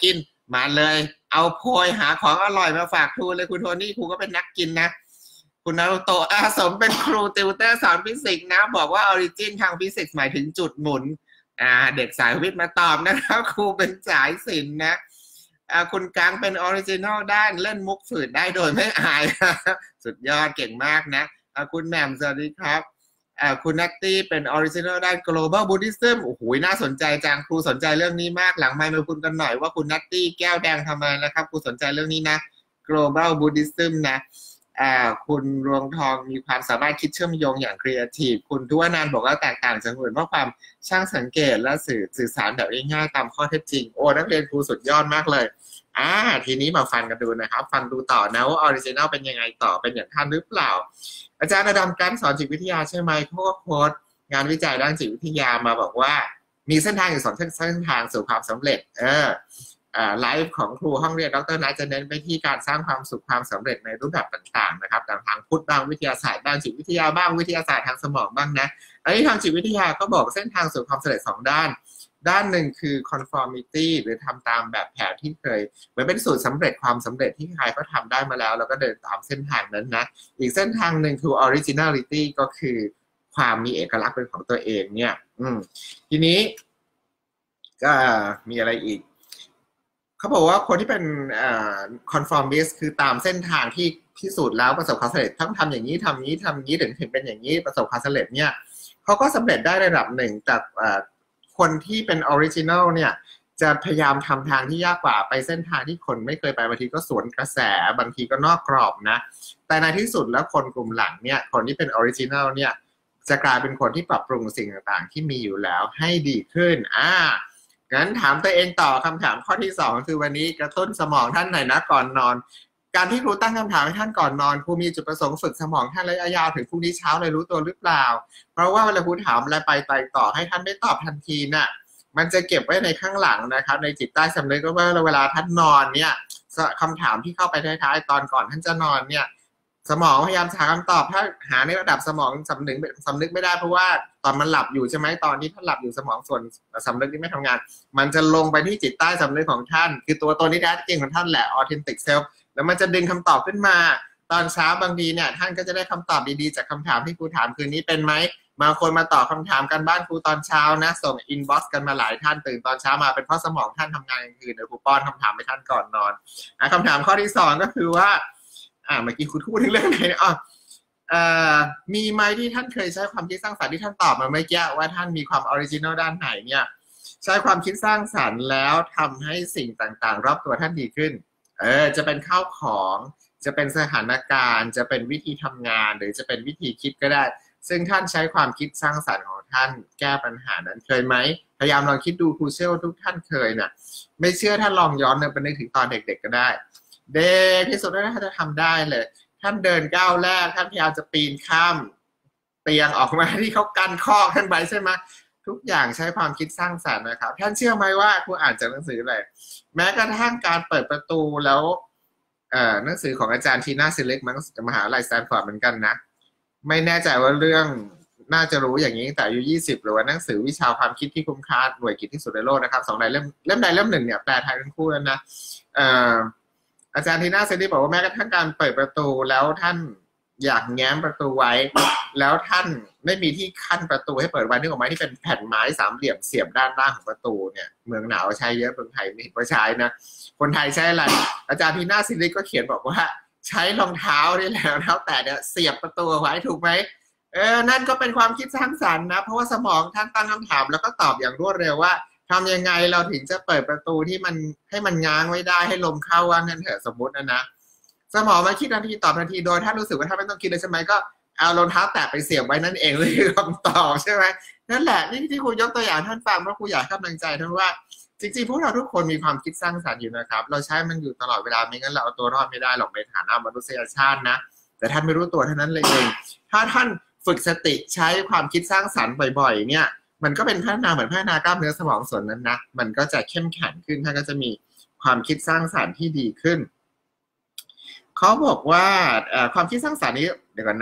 มาเลยเอาโพยหาของอร่อยมาฝากครูเลยคุณโทนี่ครูก็เป็นนักกินนะคุณนารุโตะอาสมเป็นครูติวเตอร์สอนฟิสิกส์นะบอกว่าออริจินทางฟิสิกส์หมายถึงจุดหมุนอ่าเด็กสายวิทย์มาตอบนะครับครูเป็นสายศิลป์นะอ่าคุณกลางเป็นออริจินอลด้านเล่นมุกฝืดได้โดยไม่อายสุดยอดเก่งมากนะอ่าคุณแหม่มสวัสดีครับอ่าคุณนัตตี้เป็นออริจินอลด้าน global buddhism โอ้โหน่าสนใจจังครูสนใจเรื่องนี้มากหลังไมค์มาคุณกันหน่อยว่าคุณนัตตี้แก้วแดงทำไมนะครับครูสนใจเรื่องนี้นะ global buddhism นะอ่าคุณรวงทองมีความสามารถคิดเชื่อมโยงอย่างครีเอทีฟคุณทุวนันท์บอกว่าแตกต่างจากคนอื่นเพราะความช่างสังเกตและสื่อสื่อสารแบบง่ายๆตามข้อเท็จจริงโอ้นักเรียนครูสุดยอดมากเลยอ่าทีนี้มาฟังกันดูนะครับฟังดูต่อนะว่าออริจินัลเป็นยังไงต่อเป็นอย่างท่านหรือเปล่าอาจารย์อดัมกันสอนจิตวิทยาใช่ไหมเขาก็โค้ดงานวิจัยด้านจิตวิทยามาบอกว่ามีเส้นทางอยู่สองเส้นทางสู่ความสำเร็จเออไลฟ์ของครูห้องเรียนดรนัทจะเน้นไปที่การสร้างความสุขความสำเร็จในรูปแบบต่างๆนะครับทางพุทธบ้างวิทยาศาสตร์ด้านจิตวิทยาบ้างวิทยาศาสตร์ทางสมองบ้างนะอันนี้ทางจิตวิทยาก็บอกเส้นทางสู่ความสำเร็จสองด้านด้านหนึ่งคือ conformity หรือทำตามแบบแผนที่เคยเหมือนเป็นสูตรสำเร็จความสำเร็จที่ใครก็ทำได้มาแล้วแล้วก็เดินตามเส้นทางนั้นนะอีกเส้นทางหนึ่งคือ originality ก็คือความมีเอกลักษณ์เป็นของตัวเองเนี่ยอืมทีนี้ก็มีอะไรอีกเขาบอกว่าคนที่เป็น conformist คือตามเส้นทางที่พิสูจน์แล้วประสบความสำเร็จต้องทำอย่างนี้ทำอย่างนี้ทำอย่างนี้ถึงถึงเป็นอย่างนี้ประสบความสำเร็จเนี่ยเขาก็สำเร็จได้ระดับหนึ่งแต่คนที่เป็นออริจินัลเนี่ยจะพยายามทำทางที่ยากกว่าไปเส้นทางที่คนไม่เคยไปบางทีก็สวนกระแสบางทีก็นอกกรอบนะแต่ในที่สุดแล้วคนกลุ่มหลังเนี่ยคนที่เป็นออริจินัลเนี่ยจะกลายเป็นคนที่ปรับปรุงสิ่งต่างๆที่มีอยู่แล้วให้ดีขึ้นอ่างั้นถามตัวเองต่อคำถามข้อที่สองคือวันนี้กระตุ้นสมองท่านหน่อยนะก่อนนอนการที่ครูตั้งคำถามให้ท่านก่อนนอนครูมีจุดประสงค์ฝึกสมองท่านระยะยาวถึงพรุ่งนี้เช้าเลยรู้ตัวหรือเปล่าเพราะว่าเวลาครูถามอะไรไปไต่ต่อให้ท่านไม่ตอบทันทีน่ะมันจะเก็บไว้ในข้างหลังนะครับในจิตใต้สำนึกก็ว่าเวลาท่านนอนเนี่ยคำถามที่เข้าไปท้ายๆตอนก่อนท่านจะนอนเนี่ยสมองพยายามหาคำตอบถ้าหาในระดับสมองสำนึกสำนึกไม่ได้เพราะว่าตอนมันหลับอยู่ใช่ไหมตอนที่ท่านหลับอยู่สมองส่วนสำนึกที่ไม่ทำงานมันจะลงไปที่จิตใต้สำนึกของท่านคือตัวตนที่แท้จริงของท่านแหละ authentic self แล้วมันจะดึงคำตอบขึ้นมาตอนเช้าบางทีเนี่ยท่านก็จะได้คำตอบดีๆจากคำถามที่ครูถามคืนนี้เป็นไหมบางคนมาตอบคำถามกันบ้านครูตอนเช้านะส่งอินบ็อกซ์กันมาหลายท่านตื่นตอนเช้ามาเป็นเพราะสมองท่านทำงานกลางคืนเดี๋ยวครูป้อนคำถามให้ท่านก่อนนอนอ่ะคำถามข้อที่สองก็คือว่าอ่าเมื่อกี้ครูพูดถึงเรื่องไหนอ๋อเอ่อมีไหมที่ท่านเคยใช้ความคิดสร้างสรรค์ที่ท่านตอบมาเมื่อกี้ว่าท่านมีความออริจินอลด้านไหนเนี่ยใช้ความคิดสร้างสรรค์แล้วทำให้สิ่งต่างๆรอบตัวท่านดีขึ้นเออจะเป็นข้าวของจะเป็นสถานการณ์จะเป็นวิธีทำงานหรือจะเป็นวิธีคิดก็ได้ซึ่งท่านใช้ความคิดสร้างสรรค์ของท่านแก้ปัญหานั้นเคยไหมพยายามลองคิดดูครูเชื่อว่าทุกท่านเคยนะไม่เชื่อท่านลองย้อนไปนึกถึงตอนเด็กๆก็ได้เด็กที่สุดท่านจะทำได้เลยท่านเดินก้าวแรกท่านพยายามจะปีนข้ามเตียงออกมาที่เขากั้นคอกท่านไปใช่ไหมทุกอย่างใช้ความคิดสร้างสรรค์นะครับท่านเชื่อไหมว่าครูอ่านจากหนังสืออะไรแม้กระทั่งการเปิดประตูแล้วเอ่อหนังสือของอาจารย์ทีน่าซิเล็กมั้งมหาวิทยาลัยสแตนฟอร์ดเหมือนกันนะไม่แน่ใจว่าเรื่องน่าจะรู้อย่างนี้ตั้งแต่อายุยี่สิบหรือว่าหนังสือวิชาความคิดที่คุ้มค่าหน่วยกิตที่สุดในโลกนะครับสองใดเล่มเล่มใดเล่มหนึ่งเนี่ยแปลไทยทั้งคู่แล้วนะเอ่ออาจารย์ทีน่าซิเล็กบอกว่าแม้กระทั่งการเปิดประตูแล้วท่านอยากแง้มประตูไว้แล้วท่านไม่มีที่ขั้นประตูให้เปิดไว้นึกออกไหมที่เป็นแผ่นไม้สามเหลี่ยมเสียบด้านล่างของประตูเนี่ยเมืองหนาวใช้เยอะเมืองไทยไม่เห็นว่าใช้นะคนไทยใช้อะไรอาจารย์ทีน่าซิเล็กก็เขียนบอกว่าใช้รองเท้านี่แหละรองเท้าแตะเนี่ยเสียบประตูไว้ถูกไหมเออนั่นก็เป็นความคิดสร้างสรรค์นะเพราะว่าสมองท่านตั้งคำถามแล้วก็ตอบอย่างรวดเร็วว่าทำยังไงเราถึงจะเปิดประตูที่มันให้มันง้างไว้ได้ให้ลมเข้าว่างั้นเถอะสมมตินะนะสมองมาคิดทันทีตอบทันทีโดยถ้ารู้สึกว่าถ้าไม่ต้องคิดเลยใช่ไหมก็เอารองเท้าแตะไปเสียบไว้นั่นเองเลยคือคำตอบใช่ไหมนั่นแหละนี่ที่ครูยกตัวอย่างท่านฟังเพราะครูอยากให้กำลังใจท่านว่าจริงๆพวกเราทุกคนมีความคิดสร้างสรรค์อยู่นะครับเราใช้มันอยู่ตลอดเวลาไม่งั้นเราเอาตัวรอดไม่ได้หรอกในฐานะมนุษยชาตินะแต่ท่านไม่รู้ตัวเท่านั้นเลยเองถ้าท่านฝึกสติใช้ความคิดสร้างสรรค์บ่อยๆเนี่ยมันก็เป็นพัฒนาเหมือนพัฒนากล้ามเนื้อสมองส่วนนั้นนะมันก็จะเข้มแข็งขึ้นท่านก็จะมีความคิดสร้างสรรค์ที่ดีขึ้นเขาบอกว่าความคิดสร้างสรรค์นี้เดี๋ยวก่อนนะ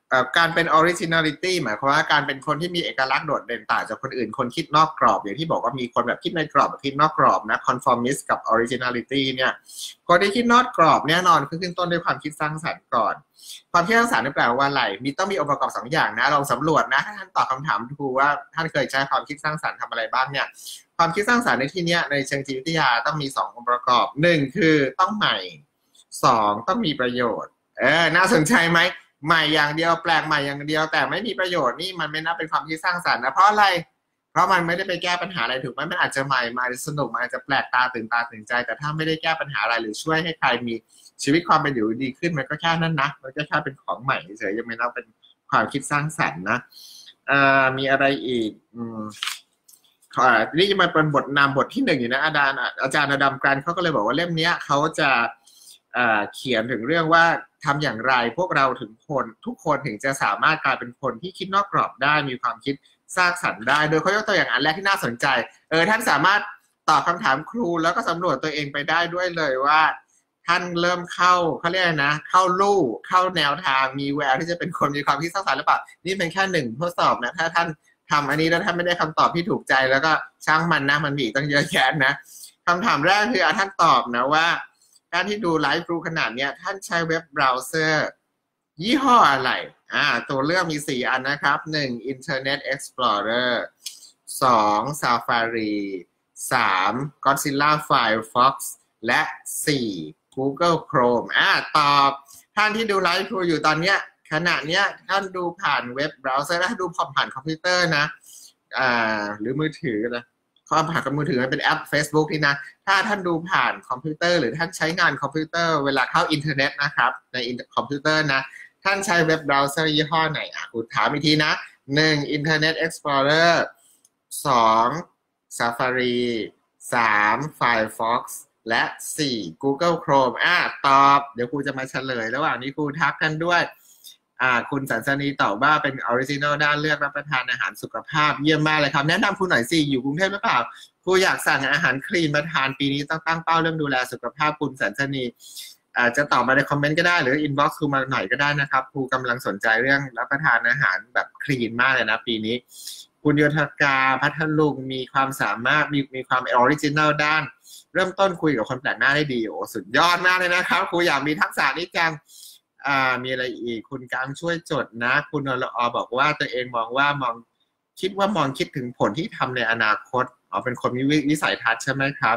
การเป็น originality หมายความว่าการเป็นคนที่มีเอกลักษณ์โดดเด่นต่างจากคนอื่นคนคิดนอกกรอบอย่างที่บอกว่ามีคนแบบคิดในกรอบคิดนอกกรอบนะ conformist กับ originality เนี่ยคนที่คิดนอกกรอบแน่นอนคือขึ้นต้นด้วยความคิดสร้างสรรค์ก่อนความคิดสร้างสรรค์แปลว่าอะไรมีต้องมีองค์ประกอบสองอย่างนะลองสำรวจนะถ้าท่านตอบคำถามดูว่าท่านเคยใช้ความคิดสร้างสรรค์ทำอะไรบ้างเนี่ยความคิดสร้างสรรค์ในที่นี้ในเชิงจิตวิทยาต้องมีสององค์ประกอบหนึ่งคือต้องใหม่สองต้องมีประโยชน์เออน่าสนใจไหมใหม่อย่างเดียวแปลกใหม่อย่างเดียวแต่ไม่มีประโยชน์นี่มันไม่นับเป็นความคิดสร้างสรรค์นะเพราะอะไรเพราะมันไม่ได้ไปแก้ปัญหาอะไรถูกไหมมันอาจจะใหม่มาอาจจะสนุกมันอาจจะแปลกตาตื่นตาตื่นใจแต่ถ้าไม่ได้แก้ปัญหาอะไรหรือช่วยให้ใครมีชีวิตความเป็นอยู่ดีขึ้นมันก็แค่นั้นนะมันก็แค่เป็นของใหม่เฉยยังไม่นับเป็นความคิดสร้างสรรค์นะอ่ามีอะไรอีกอืมนี่จะมาเป็นบทนำบทที่หนึ่งอยู่นะอาจารย์อาจารย์อดัมกรันเขาก็เลยบอกว่าเล่มนี้เขาจะเขียนถึงเรื่องว่าทำอย่างไรพวกเราถึงคนทุกคนถึงจะสามารถกลายเป็นคนที่คิดนอกกรอบได้มีความคิดสร้างสรรค์ได้โดยเขายกตัวอย่างอันแรกที่น่าสนใจเออท่านสามารถตอบคำถามครูแล้วก็สำรวจตัวเองไปได้ด้วยเลยว่าท่านเริ่มเข้าเขาเรียกนะเข้าลู่เข้าแนวทางมีแววที่จะเป็นคนมีความคิดสร้างสรรค์หรือเปล่านี่เป็นแค่หนึ่งทดสอบนะถ้าท่านทำอันนี้แล้วท่านไม่ได้คำตอบที่ถูกใจแล้วก็ช่างมันนะมันมีตั้งเยอะแยะนะคำถามแรกคือท่านตอบนะว่าการที่ดูไลฟ์ดูขนาดนี้ท่านใช้เว็บเบราว์เซอร์ยี่ห้ออะไรอ่าตัวเลือกมีสี่อันนะครับหนึ่ง Internet Explorer สอง Safari สาม Godzilla Firefox และสี่ Google Chrome อ่าตอบท่านที่ดูไลฟ์ดูอยู่ตอนเนี้ยขณะเนี้ยท่านดูผ่านเว็บเบราว์เซอร์ถ้าดูผ่านคอมพิวเตอร์นะอ่าหรือมือถือนะข้อผ่านกับมือถือมันเป็นแอป Facebook นี่นะถ้าท่านดูผ่านคอมพิวเตอร์หรือท่านใช้งานคอมพิวเตอร์เวลาเข้าอินเทอร์เน็ตนะครับในคอมพิวเตอร์นะท่านใช้เว็บเบราว์เซอร์ยี่ห้อไหนอ่ะคุณถามอีกทีนะหนึ่ง Internet Explorer สอง Safari สาม Firefox และสี่ Google Chrome อ่ะตอบเดี๋ยวครูจะมาเฉลยระหว่างนี้ครูทักกันด้วยอ่าคุณสันสนีตอบว่าเป็นออริจินอลด้านเลือกรับประทานอาหารสุขภาพเยี่ยมมากเลยครับแนะนำคุณหน่อยสิอยู่กรุงเทพหรือเปล่าครูอยากสั่งอาหารคลีนมาทานปีนี้ต้องตั้งเป้าเรื่องดูแลสุขภาพคุณสันสนีอาจจะตอบมาในคอมเมนต์ก็ได้หรืออินบ็อกซ์ครูมาหน่อยก็ได้นะครับครูกำลังสนใจเรื่องรับประทานอาหารแบบคลีนมากเลยนะปีนี้คุณโยธกาพัทลุงมีความสามารถมีมีความออริจินอลด้านเริ่มต้นคุยกับคนแปลกหน้าได้ดีโอ้สุดยอดมากเลยนะครับครูอยากมีทักษะนี้จังอ่ามีอะไรอีกคุณกางช่วยจดนะคุณนรอบอกว่าตัวเองมองว่ามองคิดว่ามองคิดถึงผลที่ทำในอนาคตอ๋อเป็นคนมีวิสัยทัศน์ใช่ไหมครับ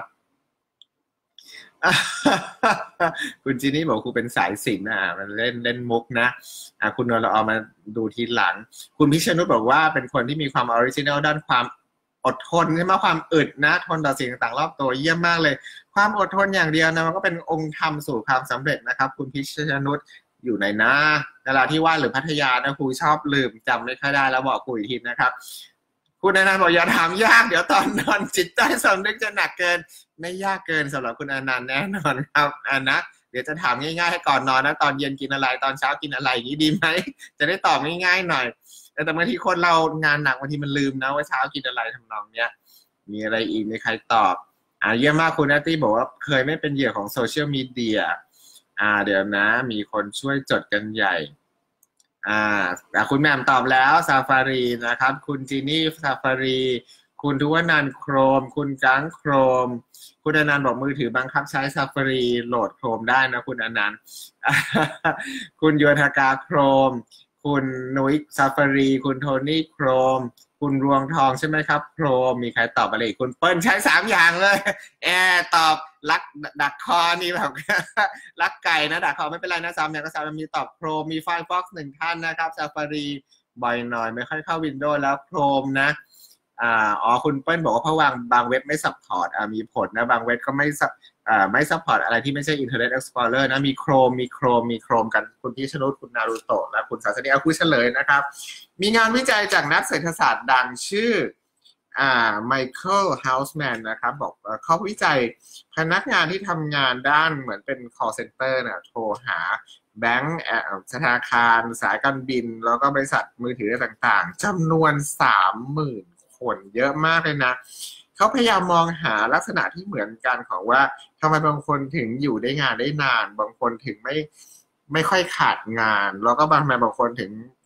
คุณจีนี่บอกครูเป็นสายศิลป์อ่ะมันเล่นเล่นมุกนะอ่าคุณนรอมาดูทีหลังคุณพิชนุชบอกว่าเป็นคนที่มีความออริจินัลด้านความอดทนใช่ไหมความอึดนะทนต่อสิ่งต่างๆรอบตัวเยี่ยมมากเลยความอดทนอย่างเดียวนะมันก็เป็นองค์ธรรมสู่ความสำเร็จนะครับคุณพิชนุชอยู่ในนะนราธิวาสหรือพัทยานะครูชอบลืมจำไม่ค่อยได้แล้วบอกครูอีกทีนะครับคุณอนันต์บอกอย่าถามยากเดี๋ยวตอนนอนจิตใจสำนึกจะหนักเกินไม่ยากเกินสำหรับคุณอนันต์แน่นอนครับอ่านะเดี๋ยวจะถามง่ายๆให้ก่อนนอนนะตอนเย็นกินอะไรตอนเช้ากินอะไรอย่างนี้ดีไหมจะได้ตอบง่ายๆหน่อยแต่บางทีคนเรางานหนักบางทีมันลืมนะว่าเช้ากินอะไรทำนองเนี้ยมีอะไรอีกมีใครตอบอ่าเยี่ยมมากคุณนัตตี้บอกว่าเคยไม่เป็นเหยื่อของโซเชียลมีเดียอ่าเดี๋ยวนะมีคนช่วยจดกันใหญ่อ่าคุณแม่มตอบแล้วซาฟารีนะครับคุณจีนี่ซาฟารีคุณทุวนันท์โครมคุณกังโครมคุณอนันต์บอกมือถือบังคับใช้ซาฟารีโหลดโครมได้นะคุณอนันต์คุณโยธกาโครมคุณนุ้ยซาฟารีคุณโทนี่โครมคุณรวงทองใช่ไหมครับโครมมีใครตอบอะไรคุณเปิ้ลใช้สามอย่างเลยแอร์ตอบรักดักคอนี่แบบรักไก่นะดักคอไม่เป็นไรนะสามอย่างก็สามมีตอบโครมมี Firefox หนึ่งท่านนะครับซาฟารีบ่อยหน่อยไม่ค่อยเข้า Windows แล้วโครมนะอ่าอ๋อคุณเปิ้ลบอกว่าเพราะวางบางเว็บไม่ซัพพอร์ตอ่ามีผลนะบางเว็บก็ไม่ซัพอ่าไม่ซัพพอร์ตอะไรที่ไม่ใช่ Internet Explorer นะมี Chrome มี Chrome มี Chrome กันคุณพิชนุชคุณนารูโตะและคุณศาสนีเอาคู่เฉลยนะครับมีงานวิจัยจากนักเศรษฐศาสตร์ดังชื่ออ่าไมเคิลเฮาส์แมนนะครับบอกเขาวิจัยพนักงานที่ทำงานด้านเหมือนเป็น call center นะโทรหาแบงก์ธนาคารสายการบินแล้วก็บริษัทมือถือต่างๆจำนวน สามหมื่น คนเยอะมากเลยนะเขาพยายามมองหาลักษณะที่เหมือนกันของว่าทำไมบางคนถึงอยู่ได้งานได้นานบางคนถึงไม่ไม่ค่อยขาดงานแล้วก็บางทำไมบางคนถึง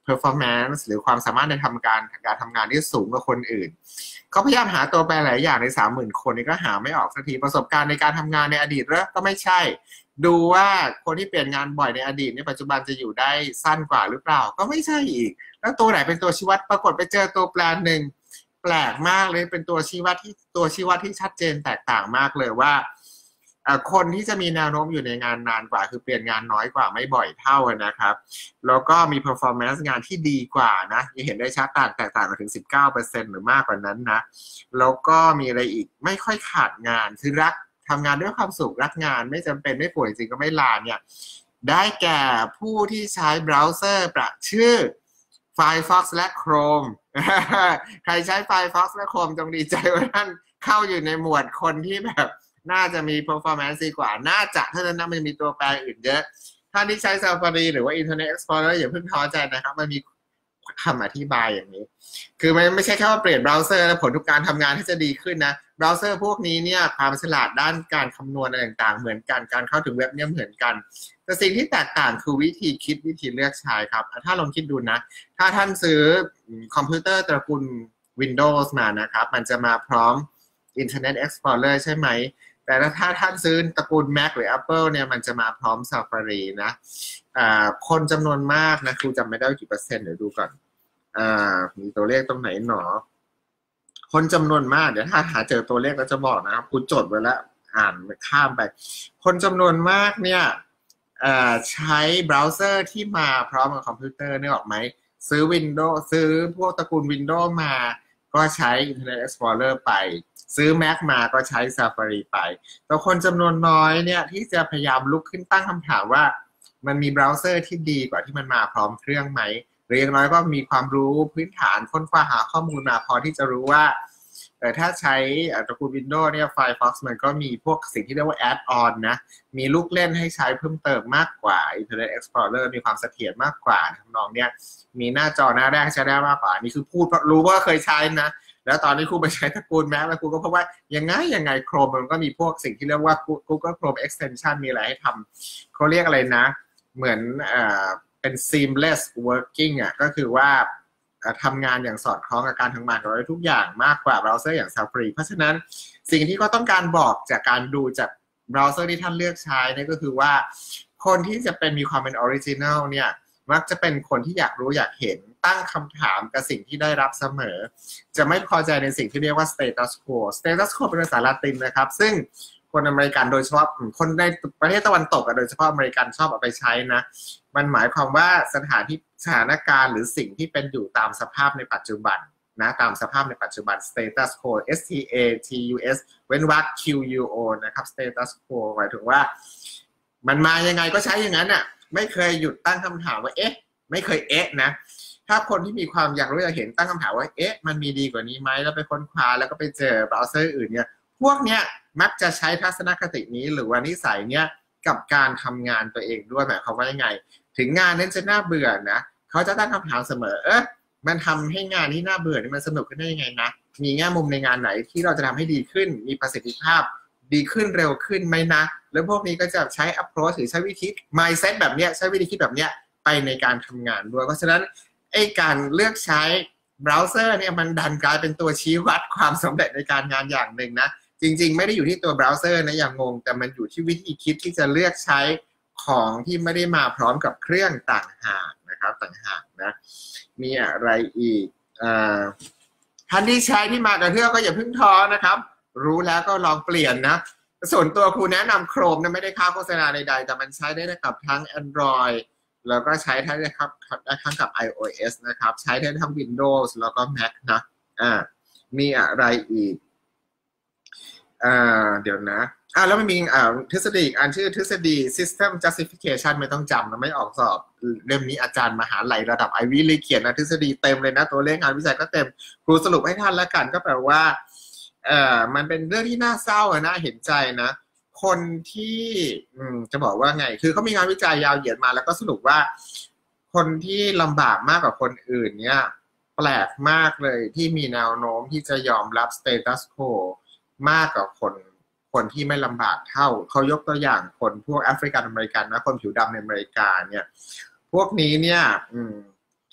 performance หรือความสามารถในทำการการทำงานที่สูงกว่าคนอื่นเขาพยายามหาตัวแปรหลายอย่างใน สามหมื่น คนนี้ก็หาไม่ออกสักทีประสบการณ์ในการทำงานในอดีตหรือก็ไม่ใช่ดูว่าคนที่เปลี่ยนงานบ่อยในอดีตในปัจจุบันจะอยู่ได้สั้นกว่าหรือเปล่าก็ไม่ใช่อีกแล้วตัวไหนเป็นตัวชี้วัดปรากฏไปเจอตัวแปรหนึ่งแปลกมากเลยเป็นตัวชี้วัดที่ตัวชี้วัดที่ชัดเจนแตกต่างมากเลยว่าคนที่จะมีแนวโน้มอยู่ในงานนานกว่าคือเปลี่ยนงานน้อยกว่าไม่บ่อยเท่านะครับแล้วก็มี performance งานที่ดีกว่านะจะเห็นได้ชัดต่างแตกต่างกันถึง สิบเก้าเปอร์เซ็นต์ หรือมากกว่านั้นนะแล้วก็มีอะไรอีกไม่ค่อยขาดงานคือรักทำงานด้วยความสุขรักงานไม่จำเป็นไม่ป่วยจริงก็ไม่ลาเนี่ยได้แก่ผู้ที่ใช้เบราว์เซอร์ประชื่อ Firefox และ Chrome ใครใช้ Firefox และ Chrome จงดีใจว่าท่านเข้าอยู่ในหมวดคนที่แบบน่าจะมี performance ดีกว่าน่าจะถ้านั้นนะมันมีตัวแปรอื่นเยอะท่านที่ใช้ Safari หรือว่า Internet Explorer อย่าเพิ่งท้อใจนะครับมันมีคำอธิบายอย่างนี้คือมันไม่ใช่แค่ว่าเปลี่ยนเบราว์เซอร์แล้วผลทุกการทำงานที่จะดีขึ้นนะเบราว์เซอร์พวกนี้เนี่ยความฉลาดด้านการคำนวณอะไรต่างๆเหมือนกันการเข้าถึงเว็บเนี่ยเหมือนกันแต่สิ่งที่แตกต่างคือวิธีคิดวิธีเลือกใช้ครับถ้าลองคิดดูนะถ้าท่านซื้อคอมพิวเตอร์ตระกูล Windows มานะครับมันจะมาพร้อม Internet Explorer ใช่ไหมแต่ถ้าท่านซื้อตระกูล Mac หรือ Apple เนี่ยมันจะมาพร้อม Safari นะคนจำนวนมากนะครูจำไม่ได้กี่เปอร์เซ็นต์เดี๋ยวดูก่อนมีตัวเลขตรงไหนหนอคนจำนวนมากเดี๋ยวถ้าหาเจอตัวเลขแล้วจะบอกนะครับครูจดไว้แล้วอ่านข้ามไปคนจำนวนมากเนี่ยใช้เบราว์เซอร์ที่มาพร้อมกับคอมพิวเตอร์นี่ออกไหมซื้อ Windows ซื้อพวกตระกูล Windows มาก็ใช้ Internet Explorer ไปซื้อ Mac มาก็ใช้ Safari ไปแต่คนจำนวนน้อยเนี่ยที่จะพยายามลุกขึ้นตั้งคำถามว่ามันมีเบราว์เซอร์ที่ดีกว่าที่มันมาพร้อมเครื่องไหมหรืออย่างน้อยก็มีความรู้พื้นฐานค้นคว้าหาข้อมูลมาพอที่จะรู้ว่าเออถ้าใช้ตระกูล Windows เนี่ย Firefox มันก็มีพวกสิ่งที่เรียกว่า add-on นะมีลูกเล่นให้ใช้เพิ่มเติมมากกว่า Internet Explorer มีความเสถียรมากกว่าทำนองเนี้ยมีหน้าจอหน้าแรกใช้ได้มากกว่านี่คือพูดเพราะรู้ว่าเคยใช้นะแล้วตอนนี้ครูไปใช้ตระกูล Mac แล้วครูก็พบว่ายังไงยังไง Chrome มันก็มีพวกสิ่งที่เรียกว่า Google Chrome Extension มีอะไรให้ทำเขาเรียกอะไรนะเหมือนเอ่อเป็น seamless working อ่ะก็คือว่าทำงานอย่างสอดคล้องกับการทำงานของเราทุกอย่างมากกว่าเบราว์เซอร์อย่าง Safari เพราะฉะนั้นสิ่งที่เขาต้องการบอกจากการดูจากเบราว์เซอร์ที่ท่านเลือกใช้นี่ก็คือว่าคนที่จะเป็นมีความเป็นออริจินัลเนี่ยมักจะเป็นคนที่อยากรู้อยากเห็นตั้งคำถามกับสิ่งที่ได้รับเสมอจะไม่พอใจในสิ่งที่เรียกว่า status quo status quo เป็นภาษาละตินนะครับซึ่งคนอเมริกันโดยเฉพาะคนในประเทศตะวันตกโดยเฉพาะอเมริกันชอบเอาไปใช้นะมันหมายความว่าสถานที่สถานการณ์หรือสิ่งที่เป็นอยู่ตามสภาพในปัจจุบันนะตามสภาพในปัจจุบัน status quo S T A T U S เว้นวรรค Q U O นะครับ status quo หมายถึงว่ามันมายังไงก็ใช้อย่างนั้นอ่ะไม่เคยหยุดตั้งคำถามว่าเอ๊ะไม่เคยเอ๊ะนะถ้าคนที่มีความอยากรู้อยากเห็นตั้งคำถามว่าเอ๊ะมันมีดีกว่านี้ไหมแล้วไปค้นคว้าแล้วก็ไปเจอเบราว์เซอร์อื่นเนี่ยพวกเนี้ยมักจะใช้ทัศนคตินี้หรือว่านิสัยเนี้ยกับการทำงานตัวเองด้วยหมายความว่ายังไงถึงงานนั้นจะน่าเบื่อนะเขาจะตั้งคำถามเสมอเอ๊ะมันทำให้งานที่น่าเบื่อนี่มันสนุกขึ้นได้ยังไงนะมีแง่มุมในงานไหนที่เราจะทำให้ดีขึ้นมีประสิทธิภาพดีขึ้นเร็วขึ้นไหมนะแล้วพวกนี้ก็จะใช้ approach หรือใช้วิธี mindset แบบเนี้ยใช้วิธีคิดแบบเนี้ยไปในการทำงานด้วยเพราะฉะนั้นไอ้การเลือกใช้เบราว์เซอร์เนี่ยมันดันกลายเป็นตัวชี้วัดความสำเร็จในการงานอย่างหนึ่งนะจริงๆไม่ได้อยู่ที่ตัวเบราว์เซอร์นะอย่างงงแต่มันอยู่ที่วิธีคิดที่จะเลือกใช้ของที่ไม่ได้มาพร้อมกับเครื่องต่างหากนะครับต่างหากนะมีอะไรอีกท่านที่ใช้ที่มากับเครื่องก็อย่าเพิ่งท้อนะครับรู้แล้วก็ลองเปลี่ยนนะส่วนตัวครูแนะนำ Chrome นะไม่ได้ค่าโฆษณาใดๆแต่มันใช้ได้กับทั้ง Android แล้วก็ใช้ได้ครับทั้งกับ iOS นะครับใช้ได้ทั้ง Windows แล้วก็ Mac นะอ่ามีอะไรอีกอ่าเดี๋ยวนะอ่าแล้วมันมีอ่าทฤษฎีอันชื่อทฤษฎี System Justification ไม่ต้องจำนะไม่ออกสอบเล่มนี้อาจารย์มหาลัยระดับ Ivy League เขียนนะทฤษฎีเต็มเลยนะตัวเลขงานวิจัยก็เต็มครูสรุปให้ท่านแล้วกันก็แปลว่าเอ่อมันเป็นเรื่องที่น่าเศร้าอะนะเห็นใจนะคนที่อืมจะบอกว่าไงคือเขามีงานวิจัยยาวเหยียดมาแล้วก็สรุปว่าคนที่ลำบากมากกว่าคนอื่นเนี่ยแปลกมากเลยที่มีแนวโน้มที่จะยอมรับ status quo มากกว่าคนคนที่ไม่ลำบากเท่าเขายกตัวอย่างคนพวกแอฟริกันอเมริกันนะคนผิวดำในอเมริกาเนี่ยพวกนี้เนี่ยอืม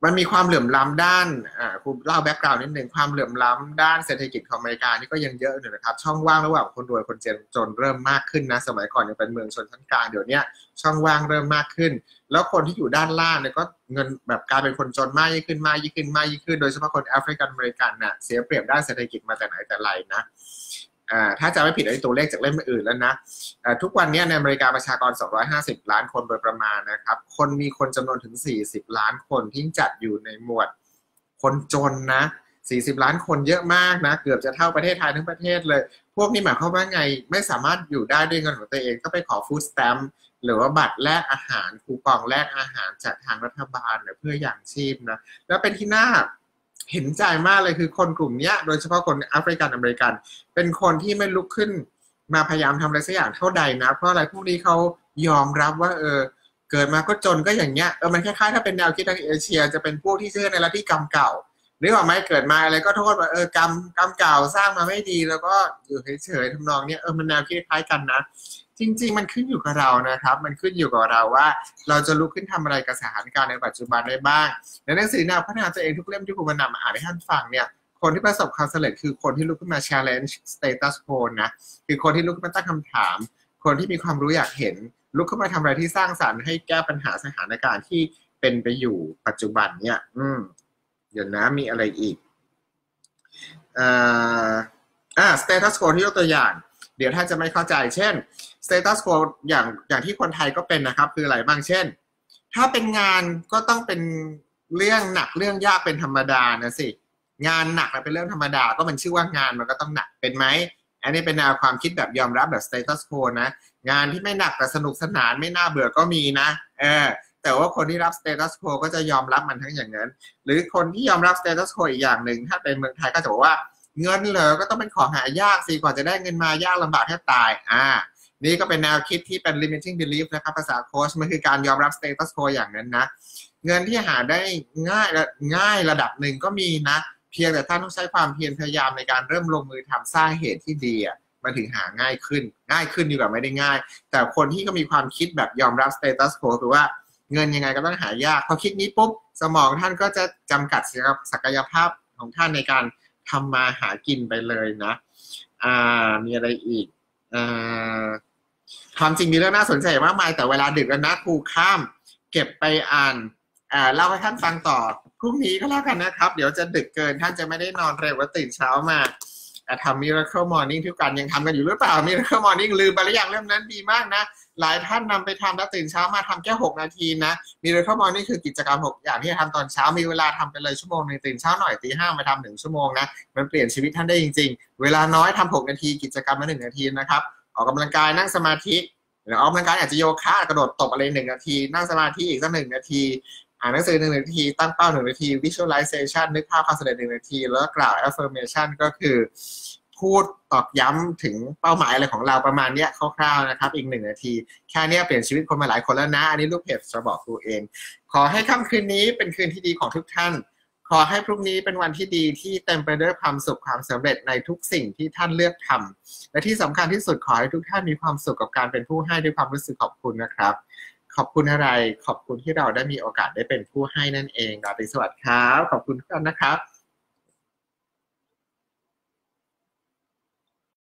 มันมีความเหลื่อมล้ำด้านอ่าคุณเล่าแบ็กกราวด์นิดหนึ่งความเหลื่อมล้ำด้านเศรษฐกิจของอเมริกานี่ก็ยังเยอะอยู่นะครับช่องว่างระหว่างคนรวยคนจนจนเริ่มมากขึ้นนะสมัยก่อนยังเป็นเมืองชนชั้นกลางเดี๋ยวนี้ช่องว่างเริ่มมากขึ้นแล้วคนที่อยู่ด้านล่างเนี่ยก็เงินแบบกลายเป็นคนจนมากยิ่งขึ้นมากยิ่งขึ้นมากยิ่งขึ้นโดยเฉพาะคนแอฟริกันอเมริกันน่ะเสียเปรียบด้านเศรษฐกิจมาแต่ไหนแต่ไรนะอ่าถ้าจะไม่ผิดไอ้ตัวเลขจากเล่มอื่นแล้วนะทุกวันนี้ในอเมริกาประชากรสองร้อยห้าสิบล้านคนโดยประมาณนะครับคนมีคนจำนวนถึงสี่สิบล้านคนที่จัดอยู่ในหมวดคนจนนะสี่สิบล้านคนเยอะมากนะเกือบจะเท่าประเทศไทยทั้งประเทศเลยพวกนี้หมายความว่าไงไม่สามารถอยู่ได้ด้วยเงินของตัวเองก็ไปขอฟู้ดสแตมป์หรือว่าบัตรแลกอาหารคูปองแลกอาหารจากทางรัฐบาลเพื่ออย่างชีพนะแล้วเป็นที่น่าเห็นใจมากเลยคือคนกลุ่มนี้โดยเฉพาะคนแอฟริกันอเมริกันเป็นคนที่ไม่ลุกขึ้นมาพยายามทำอะไรสักอย่างเท่าใดนะเพราะอะไรพวกนี้เขายอมรับว่าเออเกิดมาก็จนก็อย่างเงี้ยเออมันคล้ายๆถ้าเป็นแนวคิดทางเอเชียจะเป็นพวกที่เชื่อในลัทธิกรรมเก่านึกออกไหมเกิดมาอะไรก็โทษว่าเออกรรมกรรมเก่าสร้างมาไม่ดีแล้วก็อยู่เฉยๆทำนองนี้เออมันแนวคิดคล้ายกันนะจริงๆมันขึ้นอยู่กับเรานะครับมันขึ้นอยู่กับเราว่าเราจะลุกขึ้นทำอะไรกับสถานการณ์ในปัจจุบันได้บ้างในหนังสือแนวพัฒนาตัวเองทุกเล่มที่ผมมานำมาอ่านให้ท่านฟังเนี่ยคนที่ประสบความสำเร็จคือคนที่ลุกขึ้นมา challenge status quo นะคือคนที่ลุกขึ้นมาตั้งคำถามคนที่มีความรู้อยากเห็นลุกขึ้นมาทำอะไรที่สร้างสรรค์ให้แก้ปัญหาสถานการณ์ที่เป็นไปอยู่ปัจจุบันเนี่ยอืมเดี๋ยวนะมีอะไรอีกอ่าอ่า status quo ที่ยกตัวอย่างเดี๋ยวท่านจะไม่เข้าใจเช่น status quo อย่างอย่างที่คนไทยก็เป็นนะครับคืออะไรบ้างเช่นถ้าเป็นงานก็ต้องเป็นเรื่องหนักเรื่องยากเป็นธรรมดานะสิงานหนักเป็นเรื่องธรรมดาก็มันชื่อว่างานมันก็ต้องหนักเป็นไหมอันนี้เป็นแนวความคิดแบบยอมรับแบบ status quo นะงานที่ไม่หนักแต่สนุกสนานไม่น่าเบื่อก็มีนะเออแต่ว่าคนที่รับ status quo ก็จะยอมรับมันทั้งอย่างนั้นหรือคนที่ยอมรับ status quo อีกอย่างหนึ่งถ้าเป็นเมืองไทยก็จะบอกว่าเงินเหรอก็ต้องเป็นของหายากสิกว่าจะได้เงินมายากลำบากแทบตายอ่านี่ก็เป็นแนวคิดที่เป็น limiting belief นะครับภาษาโค้ชมันคือการยอมรับ status quo อย่างนั้นนะเงินที่หาได้ง่ายง่ายระดับหนึ่งก็มีนะเพียงแต่ท่านต้องใช้ความเพียรพยายามในการเริ่มลงมือทำสร้างเหตุที่ดีอ่ะมันถึงหาง่ายขึ้นง่ายขึ้นดีกว่าไม่ได้ง่ายแต่คนที่ก็มีความคิดแบบยอมรับ status quo คือว่าเงินยังไงก็ต้องหายากพอคิดนี้ปุ๊บสมองท่านก็จะจำกัดศักยภาพของท่านในการทำมาหากินไปเลยนะอ่ามีอะไรอีกอ่าความจริงมีเรื่องน่าสนใจมากมายแต่เวลาดึกแล้วนะครูข้ามเก็บไปอ่านอ่าเล่าให้ท่านฟังต่อพรุ่งนี้ก็แล้วกันนะครับเดี๋ยวจะดึกเกินท่านจะไม่ได้นอนเร็วแล้วตื่นเช้ามาทำ Miracle Morning ทุกการยังทำกันอยู่หรือเปล่า Miracle Morning ลืมไปหรือยังเรื่องนั้นดีมากนะหลายท่านนำไปทำแล้วตื่นเช้ามาทำแค่หกนาทีนะ Miracle Morning คือกิจกรรมหกอย่างที่ทำตอนเช้ามีเวลาทำไปเลยชั่วโมงนึงตื่นเช้าหน่อยตีห้ามาทำหนึ่งชั่วโมงนะมันเปลี่ยนชีวิตท่านได้จริงๆเวลาน้อยทำหกนาทีกิจกรรมละหนึ่งนาทีนะครับออกกำลังกายนั่งสมาธิหรือออกกำลังกายอาจจะโยคะกระโดดตบอะไรหนึ่งนาทีนั่งสมาธิอีกสักหนึ่งนาทีอ่านหนังสือหนึ่งนาทีตั้งเป้าหนึ่งนาที visualization นึกภาพความสำเร็จหนึ่งนาทีแล้วกล่าว affirmation ก็คือพูดตอกย้ำถึงเป้าหมายอะไรของเราประมาณนี้คร่าวๆนะครับอีกหนึ่งนาทีแค่นี้เปลี่ยนชีวิตคนมาหลายคนแล้วนะอันนี้ลูกเพจจะบอกครูเองขอให้ค่ำคืนนี้เป็นคืนที่ดีของทุกท่านขอให้พรุ่งนี้เป็นวันที่ดีที่เต็มไปด้วยความสุขความสำเร็จในทุกสิ่งที่ท่านเลือกทำและที่สำคัญที่สุดขอให้ทุกท่านมีความสุขกับการเป็นผู้ให้ด้วยความรู้สึกขอบคุณนะครับขอบคุณอะไรขอบคุณที่เราได้มีโอกาสได้เป็นผู้ให้นั่นเองราตรีสวัสดิ์ครับขอบคุณทุกท่านนะครับ